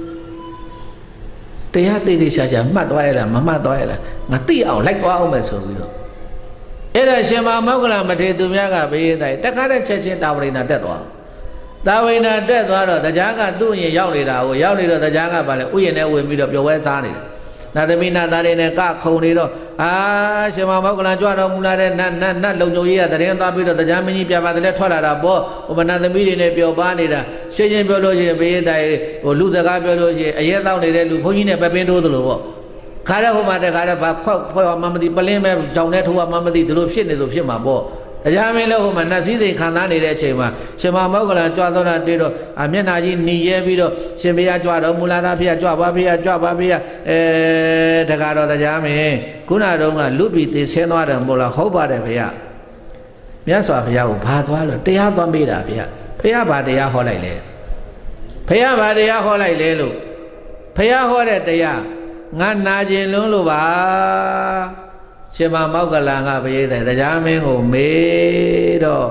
သိသိရှာမှတ်သွားရလားမမှတ်သွားရလားငါသိအောင်လိုက်သွားအောင်မယ်ဆိုပြီးတော့အဲ့ဒါရှင်မမောက္ကလမထေရသူမြတ်ကဘေးတိုင်းတခါတည်းချက်ချင်းတာဝရိဏတက်သွားတာဝရိဏတက်သွားတော့တရားကသူ့ရင်ရောက်နေတာကိုရောက်နေတော့တရားကပါလေဥယျာဉ်ထဲဝင်ပြီးတော့ပျော်ဝဲစားနေတယ်နာသမီးနာသားတွေနဲ့ကခုံနေတော့ရှင်မမောက္ကလကြွတော်မူလာတဲ့နတ်လုံုံကြီးကတရင်သွားပြီးတော့တရားမင်းကြီးပြပါတဲ့ထွက်လာတာပေါ့ဟိုမနာသမီးတွေနဲ့ပျော်ပါနေတာရှင်းရှင်းပြောလို့ရှိရင်ဘေးတိုင်းဟိုလူစကားပြောလို့ရှိရင်အရဲတောင်းနေတဲ့လူဘုန်းကြီးနဲ့ပဲပင်တိုးသလိုပေါ့ခါရဟိုမှာတခါရဘာဖွဲ့မှမသိပလင်းမဲ့ကြောင်နဲ့ထိုးမှမသိဒီလိုဖြစ်နေလို့ဖြစ်မှာပေါ့တရားမင်းလည်းဟိုမှာနတ်စည်းစိမ်ခံစားနေတဲ့အချိန်မှာရှင်မမောက္ကလကြွသောတာတွေ့တော့မျက်နှာကြီးหนีရဲပြီးတော့ရှင်ဘုရားကြွတော်မူလာတာဖေကြွပါဖေကြွပါဖေတခါတော့တရားမင်းခုနတုန်းကလူပြည်သိဆင်းသွားတယ်မို့လားဟုတ်ပါတယ်ဖေမြတ်စွာဘုရားကိုဘာသွားလို့တရားသွားမေးတာဖေဘာတရားဟောလိုက်လဲဖေဘာတရားဟောလိုက်လဲလို့ဖေဟောတဲ့တရားငါနာကျင်လွန်းလို့ပါရှင်မမောက္ကလန်ကဘယ်တဲ့တရားမင်းကိုမေးတော့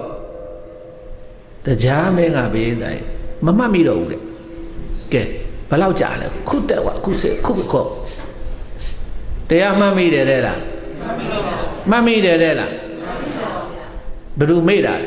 တရားမင်းကဘယ်တဲ့မမှတ်မိတော့ဘူးတဲ့ကဲဘယ်လောက်ကြာလဲခုတက်ွားခုစေခုခေါ်တရားမှတ်မိတယ်တဲ့လားမှတ်မိတယ်တဲ့လားဘယ်သူမေးတာလဲ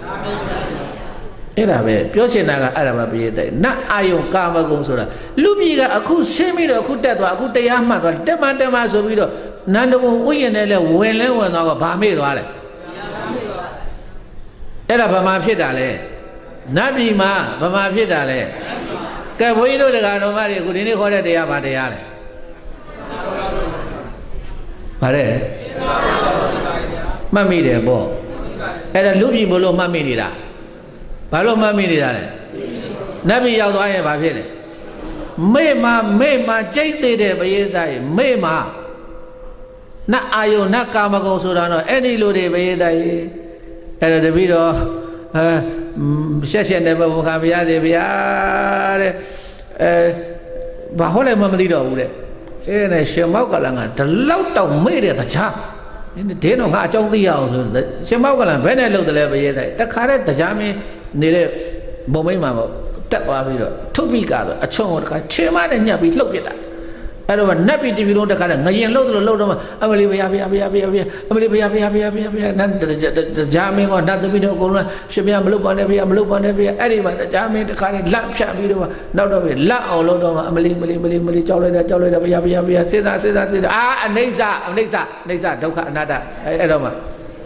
အဲ့ဒါပဲပြောချင်တာကအဲ့ဒါပဲပြည့်တဲ့နတ်အာယုံကာမဂုဏ်ဆိုတာလူပြည်ကအခုဆင်းပြီးတော့အခုတက်သွားအခုတရားမှတ်သွားတက်မှဆိုပြီးတော့နန္ဒဘုံဥယျာဉ်နဲ့လဲဝင်သွားတော့ဗာမေ့သွားတယ် Era Bama Fidale, Nabima, Bama Fidale, Cabuino de Ganomari, Gudini Hore de Abadiale. Pare Mammy de Bo. Era Lubi Bolo Mammy. Palo Mammy. Nabi Yaldaya Bavile. Mema, Jade de Bayedai, Mema. Na ayo, na Kamago Surano, any Lude Bayedai. Era the video, Session never will have Yadi Bahole Mamadido. And a Shemakalanga, the loud of made at the chap. In the ten of Hachong the house, Shemakalan, when I look the level, the carrot, the jammy, near Bomima, Tapavido, 2 weeks ago, a chong, a chairman and Yabi look at that. I don't want nappy to be on the car and I load of Amelia, the jamming or not the video, should be a blue on every anyone, the jamming, the car, lamp shop, not of it, la or load of Amelia, say that, ah, Neza, don't cut another, I don't know.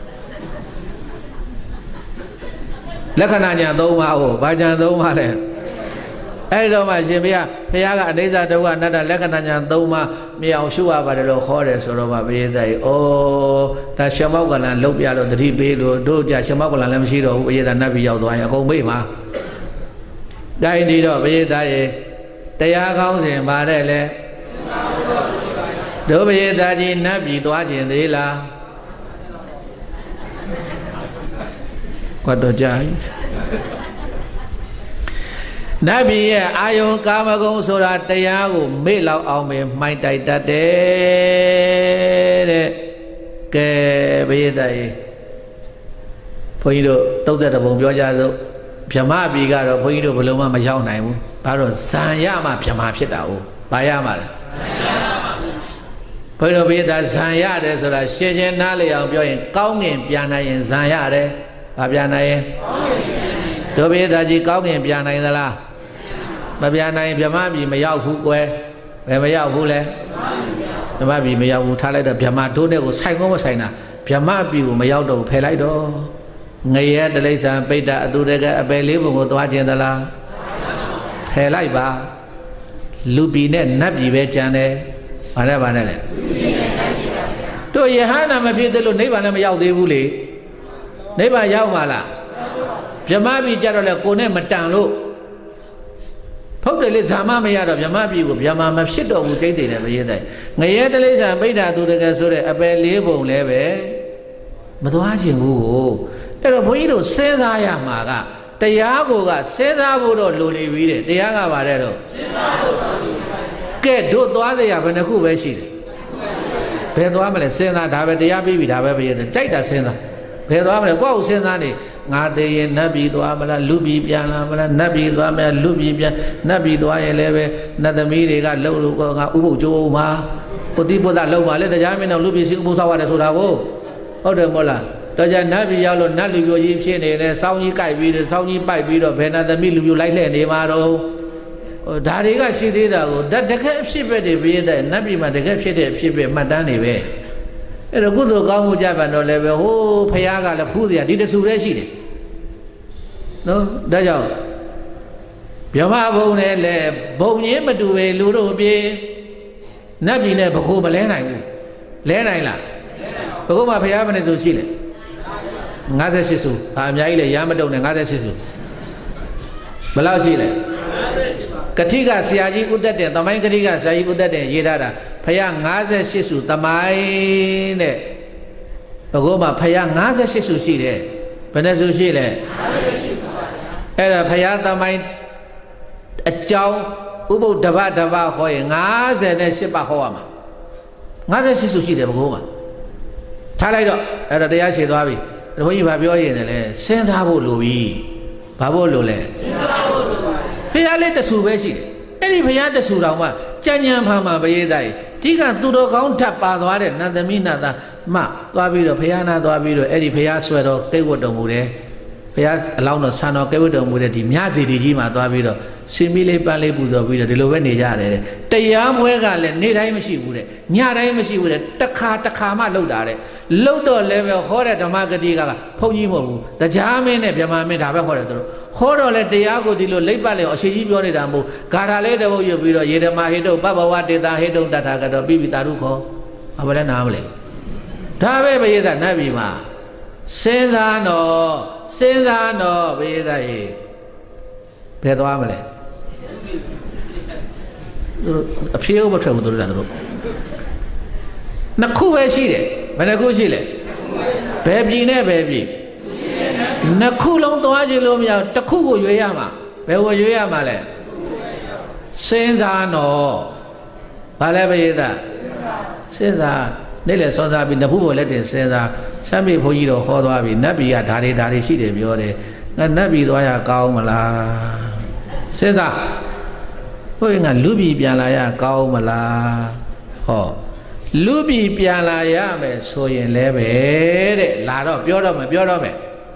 Lakananya, Doma, Bajan, Doma. I don't know, Jimia, Piaga, Neza, the one, another Lakananya, Doma, Miao Shua, but the low horse or over there. Oh, that Shamagan and Lopia, the Ribedo, Doja, Shamagan and Lamshiro, we had a Navio, I go Bima. Guy need of Yedai, they are housing Marele. Dobe Daji, Nabi, Dwaji, the Ila. What do Jai? Nabi, Ayo Kamago Sora Tayago, Mela Ome, my Taita de Kedai. Poido, told that about Bioja, Pama Bigaro, Poido, Boloma, Majau Naimu, Paro, Sanyama, Pama Pitao, Bayama. Poido Bida Sanyade, so that Shejan Nali of Join, Kong Piana in Sanyade, Abiana. Dobe Daji Kong in Piana in the La. Babiana in Piamabi, Mayao Hukwe, Mayao Hule, the Mabi Mayao Tale, the Piamatone was Sango Sana, Piamabi, Mayao Pelaido, Naya, the Lesa, Beta, Dudega, Believe, Waji and the La Pelaiba, Lubine, Nabi Vechane, whatever. To Yahana, my people, never Mayao de Vuli, never Yaumala, Piamabi Jarala Kone Matano. Hopefully, Zama may out of Yamabi with Yamama shit of Jade every day. Nayatales and Beta to the Gasore, a bell label leve. But watching who? Eropoido says I am Maga. The Yago says I would not lose it. The Yaga Varero. Get do the Yavan who was she. Pedro Amel says that I have the Yabi with our the Jada Sena. Pedro Amel go Senani. Nade Nabi Duamala, Lubi Piana, Nabi Duamela, Lubi, Nabi Duaeleve, Nadamiri got low Ubu Ma, Potipo that low, let the Yamin of Lubi Musawa Sudavo, or the Mola. Doja Nabi Yalo, Nali, Egyptian, and Saudi Kai, Saudi Pai, Vido, Penada Milu, you like Nemaro. Dariga Sidida, that the cap ship at the Vida, Nabi, but the cap ship, Madani way. A good Gamu Javano level, oh, Payaga, La Pudia, did a Suresi. No, Dajo Yama Bone, Bone, Madue, Ludo be Nabi never Homa Lena, Homa Payamane to Chile. Nada Sisu, Amyaile, Yamadon, and Nada Sisu. Balau Chile. Katiga Siaji Udat, the Main Katiga Sai Udat, Yedada, Payang Naza Sisu, Tamai Ogoma Payang Naza Sisu Chile, Venezu Chile. Era Payata Main a Chow Ubu Dava Dava Hoy, Naza and Shipa Hoama Naza Sisu Chile, Ogoma Talaido, era the Yashi Davi, the way you have your in Saint Abu Louis, Babu Lule. Paya let the Subesi. Any Paya the Surama, Janyam Hama Bayedai, Tiga Tudo Counter Padware, Nada Mina, Ma, Duabido, Payana, Duabido, Eddie Payaswero, Kewodo Mure, Payas, Alano Sano, Kewodo Mure, Miazi, Dima, Duabido, Simile Pale Buddha with the Lovenija. Tayam Wegale, Nidaimashi would it, Nyadaimashi would it, Takama Lodare, Lodo level horror the Magadiga, Ponimo, the Jamin and Yamamin have a horror. Horror let the Yago di Lepale or Shibonidambo, Carale de Oyubido, Yedamahido, Baba Wadi, the Hedo, that I got a baby Taruko, Avalanamle. Tave Veda Navima. Senzano, Veda E. Pedoamele. A few over trouble to the room. Naku Shile, Benagushile. Baby. Nakulong to Agilumia, Taku Yama, Bewa Yamale. Senzano, Paleveda. Senza, Nele Sonza bin the Bubo let it Senza, Sami Poido, Hodavi, Nabi, Dari, she de Biore, and Nabi Doya Kaumala. Senza, going a Lubi Bialaya Kaumala. Oh, Lubi Bialaya, so in leve, Lado, Biorome.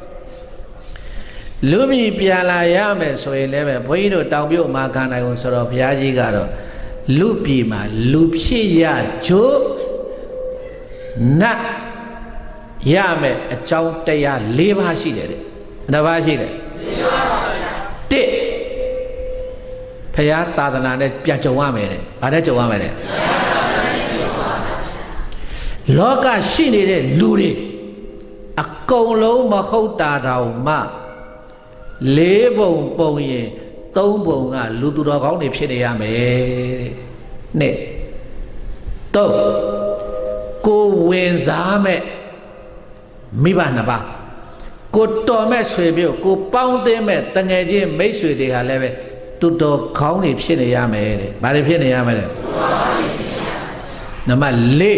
Lubi Bialaya, so in leve, Poido, Tabio, Macana, sort of Yajigaro. Lupima, Lupsia, Jo Na Yame, a chow tea, leave her she did it. Navajide Te Payata than Piachawame, Adachawame. Loka she needed Luri a colo mahota ma Lebo Boye. Tông à lưu tu đó có niệm sẽ đi à mẹ nè tông cô quyền giá mẹ mi bàn là ba cô to mẹ suy biểu cô bao tiền mẹ tăng ngày gì mấy suy đi hà lệ tu đó có niệm sẽ đi à mẹ bà đi phiền đi à mẹ nè mà lệ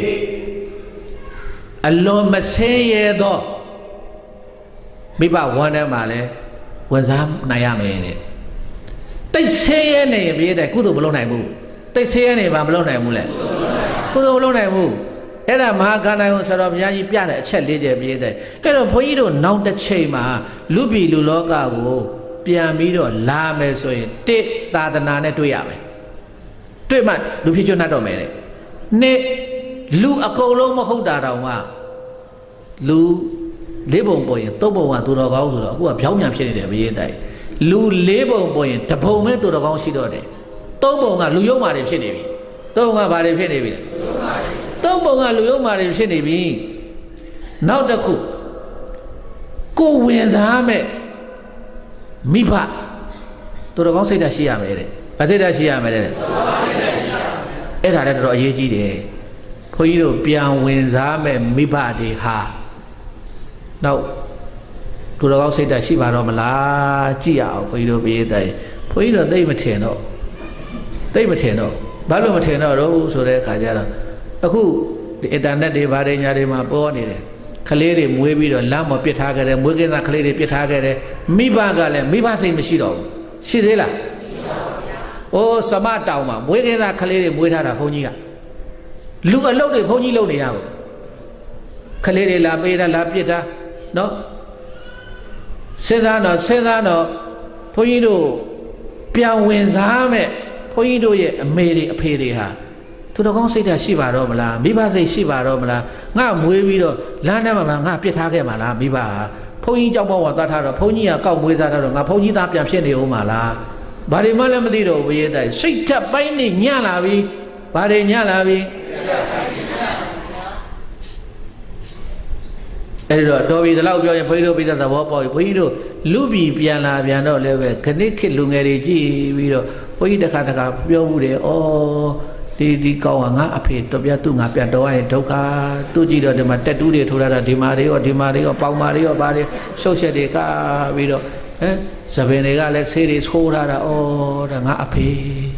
Allah mà xe đó mi bảo quan em mà lệ quan giá này à mẹ Tây xe này bây giờ cú tụ bao này mu, Tây xe này mà bao này mu lệ, cú tụ bao này mu, cái là mà cái này cũng sao đó bây giờ bị này chết đi giờ bây giờ, cái đó phải đó nấu đất chơi mà, lúc bị lúc lo cả vô, bây mi đó làm cái rồi, tết ta na này đuổi à mày, đuổi mà lúc khi cho nó đâu mày này, nè lúc ở câu lâu mà không đào đâu mà, lúc lấy bông bồi, tô bông à tụi nó gấu tụi nó, cú à béo nhảm xe này bây giờ đây. Lu lebo boy, the pome to the Gonsidore. Tobonga, Luyoma, if she be. Tonga, by the Penny. Tobonga, Luyoma, if she be. Now the cook. Go with the Hame Mipa to the Gonsida Shia made it. I said that Shia made it. It had a Royaji day. Poyo Pian wins Hame Mipa de Ha. Now. To the outside that she var on la Gia, for you to be there. For you, they mateno. They mateno. Balo mateno, so they Kajara. A who the Etana de Varena born in it. Kalere, Muebi, or Lamb of Pitaga, and Mugana Kalere Pitaga, Mibagale, Mibase Machino. Shidela. Oh, Samatama, Mugana Kalere, Mueta Ponia. Look a load of Pony Lonia. Kalere La Beda La Pieta. No? Sezano, Poido, Pian wins Hame, Poido ye, made a periha. To the Gonsa Shiva Romala, Biba say Shiva Romala, now Muevido, Lana Pitaka Mala, Biba, Pony Jabo, that Pony, a cow with that, a pony that Pian Omala. But in Malamadido, we had straight up binding Yalavi, but in Yalavi. Toby the loud boy, Poido, with the war boy, Poido, Lubi, Piana, Piano, Leve, Connected Lungeri, Vido, Poida Kataka, Biode, oh, the Kawanga, a pit, Tobiatunga, Piado, and Toka, Tujido, the Matetu, to the Dimari or Palmari or Bari, Societica, Vido, Savenega, let's say this whole other, oh, the Napi.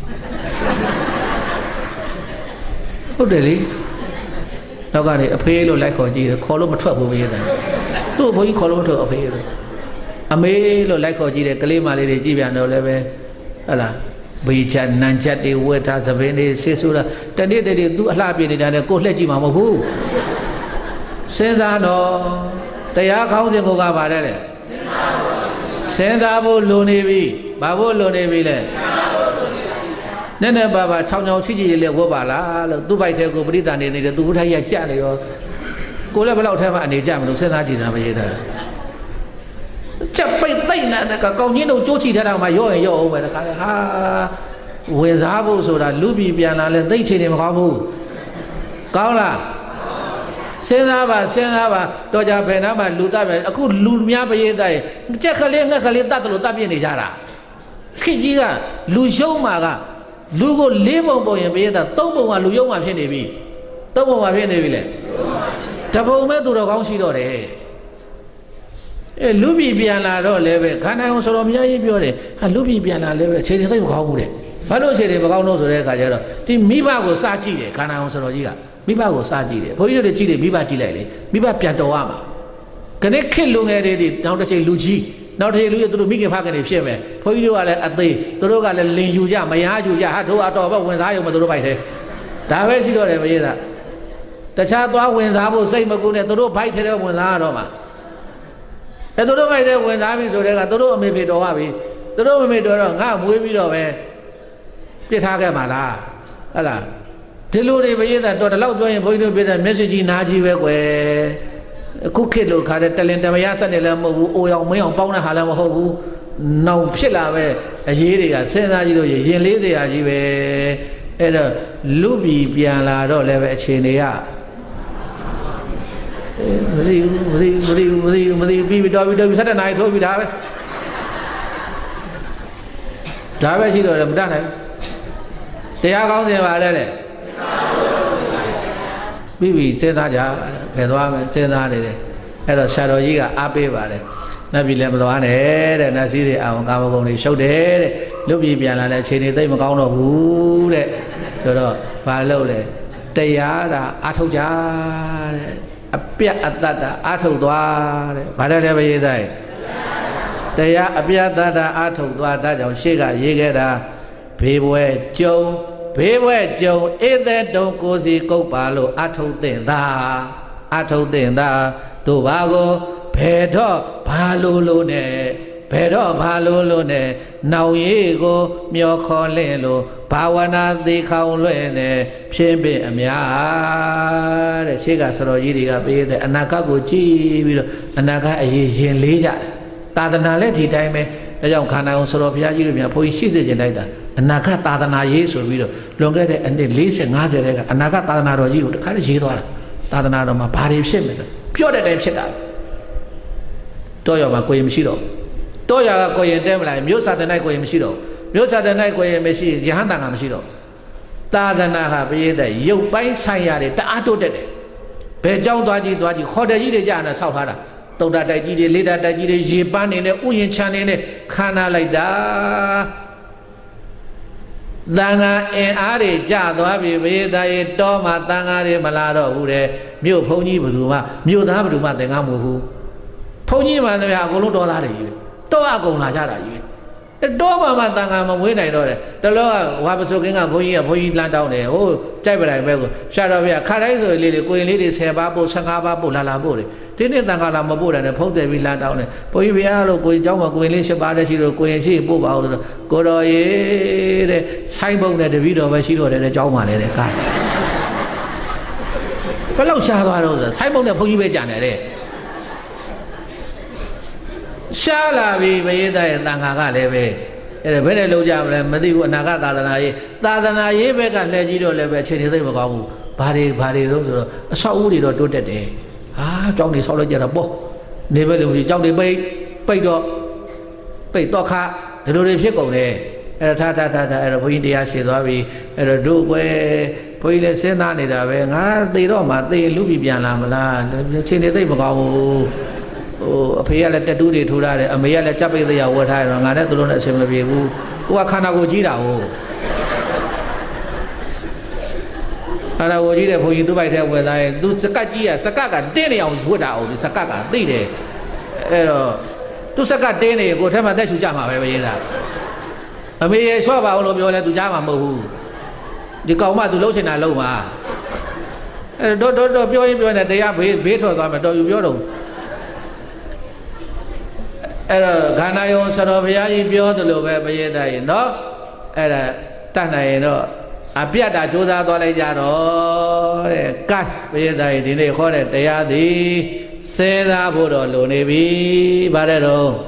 Oh, really? Now got a pale like a column of trouble with them. Two boy column to a pale. A male like a Kalima lady Giviano Leve, Allah, Bichan, Nanchat, the word as a Vene, Sesura, the day they do a lapid and a go let him out of who. Senzano, they are counting Ogavare. Sendabo Lunevi, ဘာဖို့လွန်နေပြီလဲနည်းနည်းပါပါ6ချောင်းချစ်ချစ်လေးဝတ်ပါလားလို့သူ့ဘိုက်ထဲကိုပရိသတ်နေနေတယ်သူ့ဘုထိုက်ရကြနေရောကိုလည်းဘယ်လောက်ထဲမှာအနေကြမလို့စဉ်းစားကြည့်တာမရေးတာကြက်ပိတ်သိမ့်နေတဲ့ကောင်းချင်းတို့ကြိုးချီထားတာမှရော့ရင်ရော့အောင်ပဲတခါလေဟာဝင်စားဖို့ဆိုတာလူပြည်ပြန်လာလဲသိချင်နေမကောင်းဘူးကောင်းလားစဉ်းစားပါတော့ကြဘယ်နာမှလူတတ်ပဲအခုလူများပရိသတ်ရဲ့ကြက်ကလေးငှက်ကလေးတတ်တယ်လို့တတ်ပြနေကြတာခေကြီးကလူရှုံးမှာကလူကို4ပုံပုံရင်ပရိသတ်3ပုံကလူယုံမှဖြစ်နေပြီ3ပုံမှဖြစ်နေပြီလေတပုံမဲ့သူတော်ကောင်းရှိတော့တယ်လူပြည်ပြန်လာတော့လည်းပဲခန္ဓာကိုယ်ဆိုတော်များကြီးပြောတယ်ဟာလူပြည်ပြန်လာလည်းပဲခြေတွေသိမကောင်းဘူးတဲ့ဘာလို့ခြေတွေမကောင်းလို့ဆိုတဲ့အခါကျတော့ဒီမိဘကိုစကြည့်တယ်ခန္ဓာကိုယ်ဆိုတော်ကြီးကမိဘကိုစကြည့်တယ်ဘုန်းကြီးတို့ကြည့်တယ်မိဘကြည့်လိုက်လေမိဘပြန်တော်ရမှာခဏခက်လုံငယ်တွေနောက်တစ်ချိန်လူကြီးနောက်တစ်ချိန်လူကြီးသူတို့မိခင်ဖခင်တွေဖြစ်မယ်ဘုန်းကြီးတို့ကလည်းအသေးသူတို့ကလည်းလင်ယူကြမရယူကြဟာတို့အတော်ဘဝင်စားရုံမသူတို့ပိုက်တယ်ဒါပဲရှိတော့တယ်မရေးတာတခြားသွားဝင်စားဖို့စိတ်မကူနဲ့သူတို့ဘိုက်ထဲဝင်စားရတော့မှာသူတို့ဘိုက်ထဲဝင်စားပြီဆိုတဲ့ကသူတို့အမေဖေတော်ပါပြီသူတို့အမေတော်တော့ငါမွေးပြီးတော့ပဲပြစ်ထားခဲ့မှာလားဟုတ်လားဒီလိုတွေမရေးတာတော့ဒီလောက်ပြောရင်ဘုန်းကြီးတို့ပြတဲ့ message နားကြီးပဲကွယ်အခုခေတ်လို့ခါတဲ့တလင်တမရဆက်နေလည်းမဟုတ်ဘူးအိုအောင်မင်းအောင်ပေါင်းတဲ့ဟာလည်းမဟုတ်ဘူးနောက်ဖြစ်လာပဲအရေးတွေကစဉ်းစားကြည့်လို့ရင်လေးတရားကြီးပဲအဲ့တော့လူပြည်ပြန်လာတော့လည်းပဲအခြေအနေကမသိပြီးတော့7နာရီထိုးပြီးဒါပဲရှိတော့လည်းမတတ်နိုင်တရားကောင်းစင်ပါလေပြီးစဉ်းစားကြဘယ်သွားမလဲစဉ်းစားနေတယ်အဲ့တော့ဆရာတော်ကြီးကအားပေးပါတယ်နတ်ပြည်လည်းမသွားနဲ့တဲ့နတ်စည်းတွေအောင်ကာမဂုဏ်တွေရှုပ်တယ်တဲ့လူပြည်ပြန်လာတဲ့အခြေအနေသိမကောင်းတော့ဘူးတဲ့ဆိုတော့ဘာလုပ်လဲတရားတာအားထုတ်ကြတဲ့အပြတ်အတ္တတာအားထုတ်သွားတဲ့ဘာလဲပဲရေးသားတရားအပြတ်အတ္တအားထုတ်သွားဒါကြောင့်ရှေ့ကရေးခဲ့တာဘေးဘွယ်ကျုံဘေးဘွယ်ကျုံဧသက်တုံကိုစီကုတ်ပါလို့အထုတ်တဲ့သာတို့ဘာကိုဘယ်တော့ဘာလို့နဲ့ဘယ်တော့ဘာလို့နဲ့နောင်ရီကိုမျောခေါ်လင့်လို့ဘာဝနာသိခေါင်လွဲ့နဲ့ဖြင်းပင်အများတဲ့ရှေ့ကစတော်ကြီးတွေကပေးတဲ့အနာဂတ်ကိုကြည့်ပြီးတော့အနာဂတ်အရေးရင်လေးကြတယ်သာသနာလည်းဒီတိုင်းပဲဒါကြောင့်ခန္ဓာကိုယ်စတော်ဘုရားကြီးတို့များဘုန်းကြီးရှိစေခြင်းလိုက်တာအနာဂတ်သာသနာရေးဆိုပြီးတော့လွန်ခဲ့တဲ့အနှစ်40 50တဲ့ကအနာဂတ်သာသနာတော်ကြီးကိုတခါတည်းရေးသွားတာသာသနာတော်မှာဘာတွေဖြစ်မလဲပြောတဲ့အတိုင်းဖြစ်တာတော့ရမှာကိုရင်မရှိတော့တော့ရကကိုရင်တဲမလိုက်မြို့စာတနိုင်ကိုရင်မရှိတော့မြို့စာတနိုင်ကိုရင်မရှိရဟန္တာကမရှိတော့သာသနာဟာပြည့်တဲ့ရုပ်ပိုင်းဆိုင်ရာတွေတအားတိုးတက်တယ်ဘယ်ကြောင်းသွားကြည့်ခေါ်တယ်ကြီးတွေကြာနေဆောက်ထားတာတုံတာတိုက်ကြီးတွေလေးတာတိုက်ကြီးတွေရေပန်းနေနဲ့ဥယျာဉ်ချမ်းနေနဲ့ခါနာလိုက်တာသံဃာအင်အားတွေကြသွားပြီဘေးသားရဲ့တောမှာသံဃာတွေမလာတော့ဘူးတဲ့မြို့ဘုန်းကြီးဘယ်သူမှမြို့သားဘယ်သူမှသင်္ကန်းမဟုတ်ဘူးဘုန်းကြီးမှတည်းအကုန်လုံးတော်သားတွေကြီးပဲတောအကုန်လာကြတာကြီးပဲတောမှာသံဃာမမွေးနိုင်တော့တယ်တလောကဝါပစုကင်းကဘုန်းကြီးလမ်းတောင်းတယ်ဟိုကြိုက်ပလိုက်ပဲကိုရှာတော်ဗျာခါတိုင်းဆိုလေးတွေကိုရင်လေးတွေ10ပါးပို့15ပါးပို့လာပို့တယ်ဒီနေ့သံဃာလာမပို့တယ်နဲ့ဖုံးတယ်ပြီးလမ်းတောင်းတယ်ဘုန်းကြီးဗျာလို့ကိုရင်เจ้าမှာကိုရင်လေး10ပါးတည်းရှိတော့ကိုရင်ရှိပို့ပါအောင်ဆိုတော့ကိုတော်ရေးတဲ့ဆိုင်ပုံနဲ့တပည့်တော်ပဲရှိတော့တယ်တဲ့เจ้าမှာလည်းတဲ့ကားဘယ်လောက်ရှားသွားတော့ဆိုဆိုင်ပုံနဲ့ဘုန်းကြီးပဲကြံတယ်တဲ့ရှားလာပြီဘယေသားရဲ့တန်ခါကလည်းပဲအဲ့ဒါဘယ်နဲ့လုံးကြမလဲမသိဘူးအနာဂတ်သာသနာရေးဘက်ကလှည့်ကြီးတော့လည်းပဲအခြေအနေသိမကောင်းဘူးဘာတွေတော့ဆိုတော့အဆောက်အဦတွေတော့တိုးတက်တယ်ဟာကြောင်းတွေဆောက်လိုက်ကြတာပေါ့နေပဲလို့ကြောင်းတွေပိတ်တော့ခါဒီလိုတွေဖြစ်ကုန်တယ်အဲ့ဒါထားအဲ့တော့ဘုန်းကြီးတရားရှင်းသွားပြီအဲ့တော့တို့ကွယ်ဘုန်းကြီးလည်းစဉ်းစားနေတာပဲငါသေတော့မှသေလူပြီပြန်လာမလားအခြေအနေသိမကောင်းဘူးအဖေကလည်းတက်တူးတွေထိုးထားတယ်အမေကလည်းကြက်ပိတ်သေးရဝတ်ထားတယ်ငါနဲ့သူတို့နဲ့အဆင်မပြေဘူးကိုကခန္ဓာကိုယ်ကြီးတာဟုတ်ခန္ဓာကိုယ်ကြီးတဲ့ဘုန်းကြီးသူ့ဘိုက်ထဲဝယ်သားရင်သူစကတ်ကြီးစကတ်ကတင်းနေအောင်ဝတ်တာအောင်ဒီစကတ်ကသိတယ်အဲ့တော့သူစကတ်တင်းနေကိုထဲမှာတက်ချူကြမှာပဲပဲရေးတာအမေရေလျှော့ပါအောင်လို့ပြောလဲသူကြားမှာမဟုတ်ဘူးဒီကောင်မသူလှုပ်ချင်တာလှုပ်ပါအဲ့တော့ပြောရင်ပြောနေတရားဘေးထွက်သွားမယ်တော်ယူပြောတော့ Ganayon Sarovia, Biodolo, Bayeda, no? Tana, no. A Piata Juda Dolejaro, Kat, Bayeda, Dine, Hore, Tayadi, Seda Budo, Lunevi, Barero.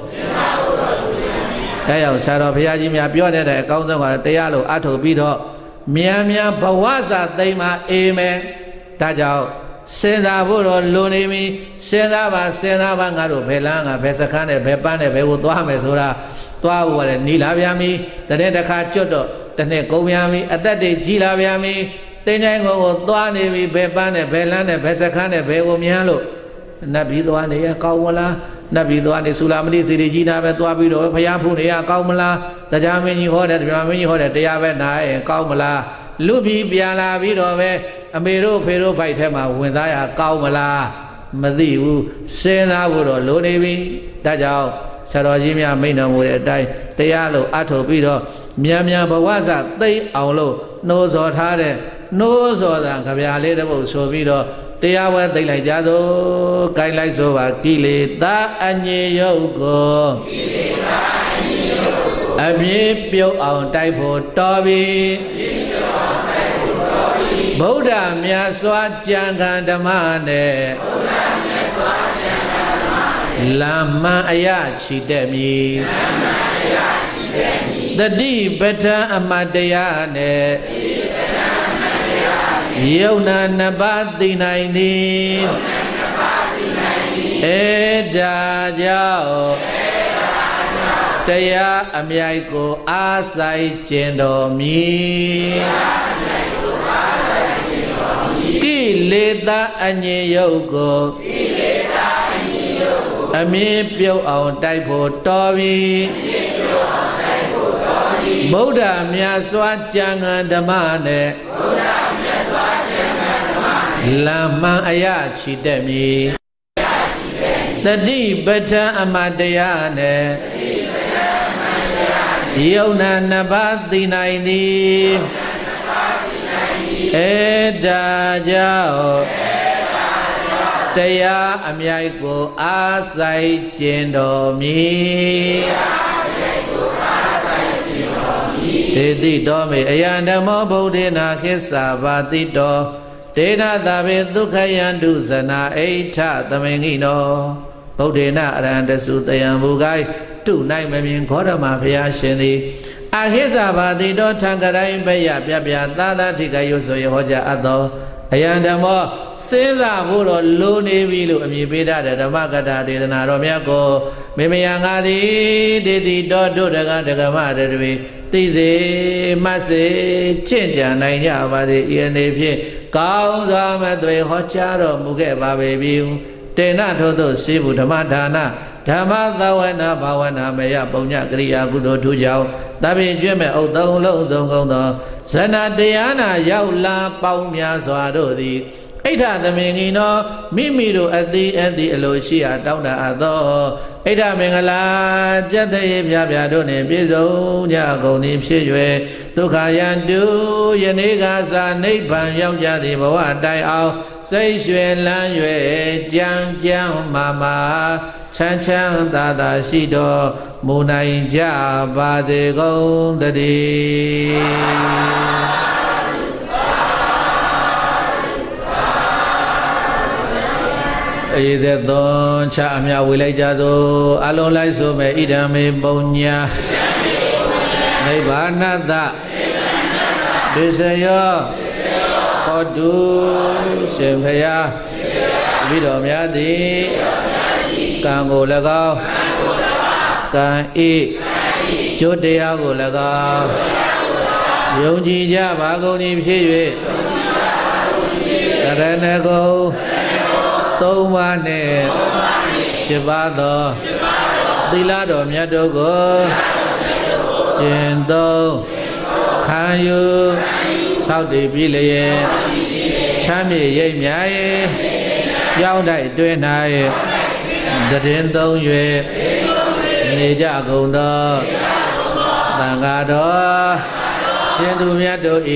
Sarovia, Jimia, Bioda, Council, Tayalo, Ato Bido, Mia, Bawaza, Dema, Amen, Tajao. Senda Budo, Lunimi, Senda Bangaro, Pelanga, Pesacane, Pepane, Bebutua, Mesura, Tua, Nilaviami, the Nendaka Choto, the Nekomiami, at that day Gilaviami, Tenango, Tuanivi, Pepane, Pelane, Pesacane, Bebumialo, Nabiduane, Kaumala, Nabiduane, Sulamini, Gina, Tuabido, Payapunia, Kaumala, the Jamini Hoda, the Yamini Hoda, the Yavana, and Kaumala, Lubi, Biala, Vidove. Amero Pero by Tema, when I are Kaumala, Madiu, Sena Wood, Lonevi, Dajao, Sarojimia, Mina would die, Tayalo, Ato Bido, Miamia Bawaza, they aulo, no Zotade, no Zodan, Caviale, so Bido, they are what they like Jado, Kailai Zova, Kili, Da Anye Yoko, Ami Pio on Typo, Toby. Buddha Mia Swajanga Damane Lama Ayachi Demi The deep better Amadayane Yona Nabadi Naini Eda Jao Taya Amiaiko Asai Chendomi Leda Anye Yoko Ami Pio on Typo Toby Buddha Mia Swajanga Damane Lama Ayachi Demi The deep better Amadayane Yona Nabadi Naini Eda Jao Taya Amiaiko Asai Chendomi Edi Domi Ayanda Mobodina Hisa Batito Dena David Dukayandu Zana Eita Tamingino Bodina Aranda Sutayan Bugai 2 night Mamin Kora Mafia Shendi Ahisa Batito Tangarai Baya Pia Tata Tikayoso Hoja Ado Ayandamo Sela Buro Luni Vilu Amibida the Magada de Naromiako Mimiangadi Didi Dodo Dagama Tizi Masi Chinja Naya Vadi Yenepi Kauza Madwe Hocharo Muge Baby Tena Toto Sibu Tamatana Tamathawana Bawana Maya Bonya Kriya Gudo Tujao Tabi Jeme Odo Zongondo Sana Diana Yaula Paumia Swadodi Eta the Mingino Mimiru at the Elosia down Ado Eta Mingala Jate Yabiadone Bizo Yago Shijwe Dukayandu Yanigaza Nipan Yamjadi Bawa Dai Ao Say Shue Lan Yue Jiang Mama Chan Chan Dada Shido Munai Jaba de Gondadi Either Don Chamia Wilajado Alolai Sume Idame Bonya Nebanada Bisayo Kodu Sempeya Vidomiadi Kango Lagao Kan E Choteago Lagao Yonji Jabago Nipshe Karanego Tomane Shibado Dilado Miadogo Jendo Kanyu Saudi Bilaye Chami Yemiaye Yao Dai Duenai The Dendo Yue Nija Gondo Tangado Shindu Miado E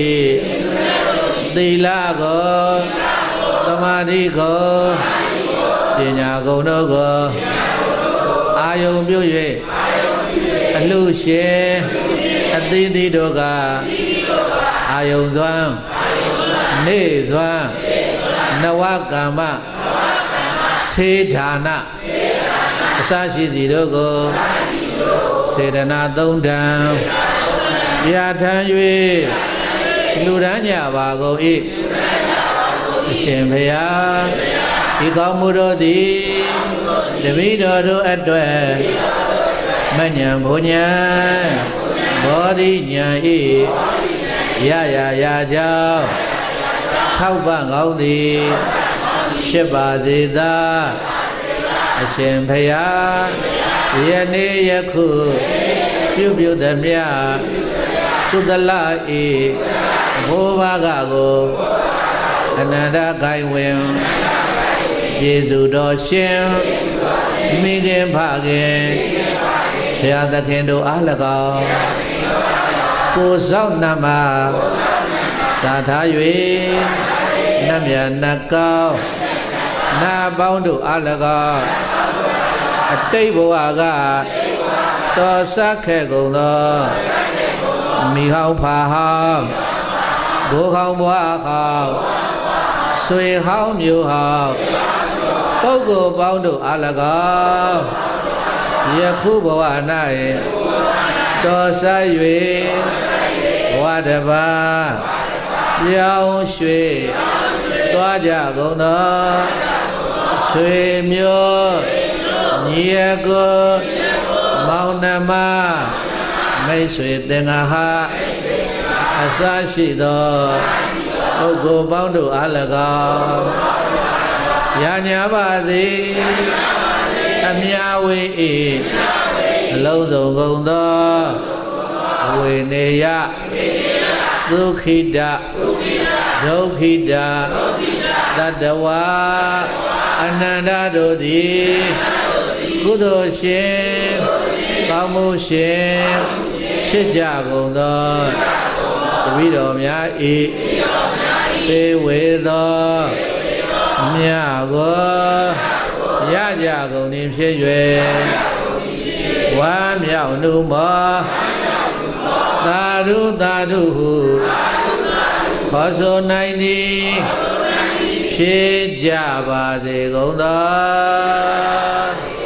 Dilago Tamadigo Dinago Nogo ယုံပြု၍အလူရှင်အသီးသီးတို့ကအာယုံစွမ်းနေစွမ်းနဝကမ္မစေဌာနအစရှိစီတို့ကိုစေတနာသုံးတန်ပြဋ္ဌာန်း၍လူရန်ကြပါကုန်၏အရှင်ဘုရားဒီကောင်းမှုတို့သည်တပည့်တော်တို့အတွက်မဉ္ဇဉ်ဘုညံဘောဓိဉာဏ်ဤရာကြောင့်၆ပါးကောင်းသည်ဖြစ်ပါစေသာအရှင်ဘုရားယနေ့ယခုပြုသမျှကုသလဤဘိုးဘကကိုအနန္တဂိုင်ဝင်ယေရှုတော်ရှင်မိခင်ဖခင်ဆရာသခင်တို့အား၎င်းကိုဆောင်နမစာထား၍နတ်မြတ်နတ်ကောင်းနာပေါင်းတို့အား၎င်းအတိတ်ဘဝကတော်ဆက်ခဲ့ကုန်သောမိဟောင်းဖာဟောင်းဘိုးဟောင်းဘွားဟောင်းဆွေဟောင်းမျိုးဟောင်းပုဂ္ဂိုလ်ပေါင်းတို့အား၎င်းယခုဘဝ၌တော်ဆက်၍ဘဝတစ်ပါးပြောင်းရွှေ့သွားကြကုန်သောဆွေမျိုးညီအကိုမောင်နှမမိတ်ဆွေသင်္ဃဟာအစရှိသောပုဂ္ဂိုလ်ပေါင်းတို့အား၎င်းညာညာပါစေအမြဝေ၏အလုံးစုံကုန်သောအဝေနေယဒုက္ခိတဒုက္ခိတတတဝါအနန္တတို့သည်ကုသိုလ်ရှင်ကောင်းမှုရှင်ဖြစ်ကြကုန်သောတပည့်တော်များဤပေဝေသောမြတ်ကိုရကြကုန်သည်ဖြစ်၍ဝမ်းမြောက်နှုမောသာဓုသာဓုဟုခေါ်ဆိုနိုင်သည်ဖြစ်ကြပါစေကုန်သော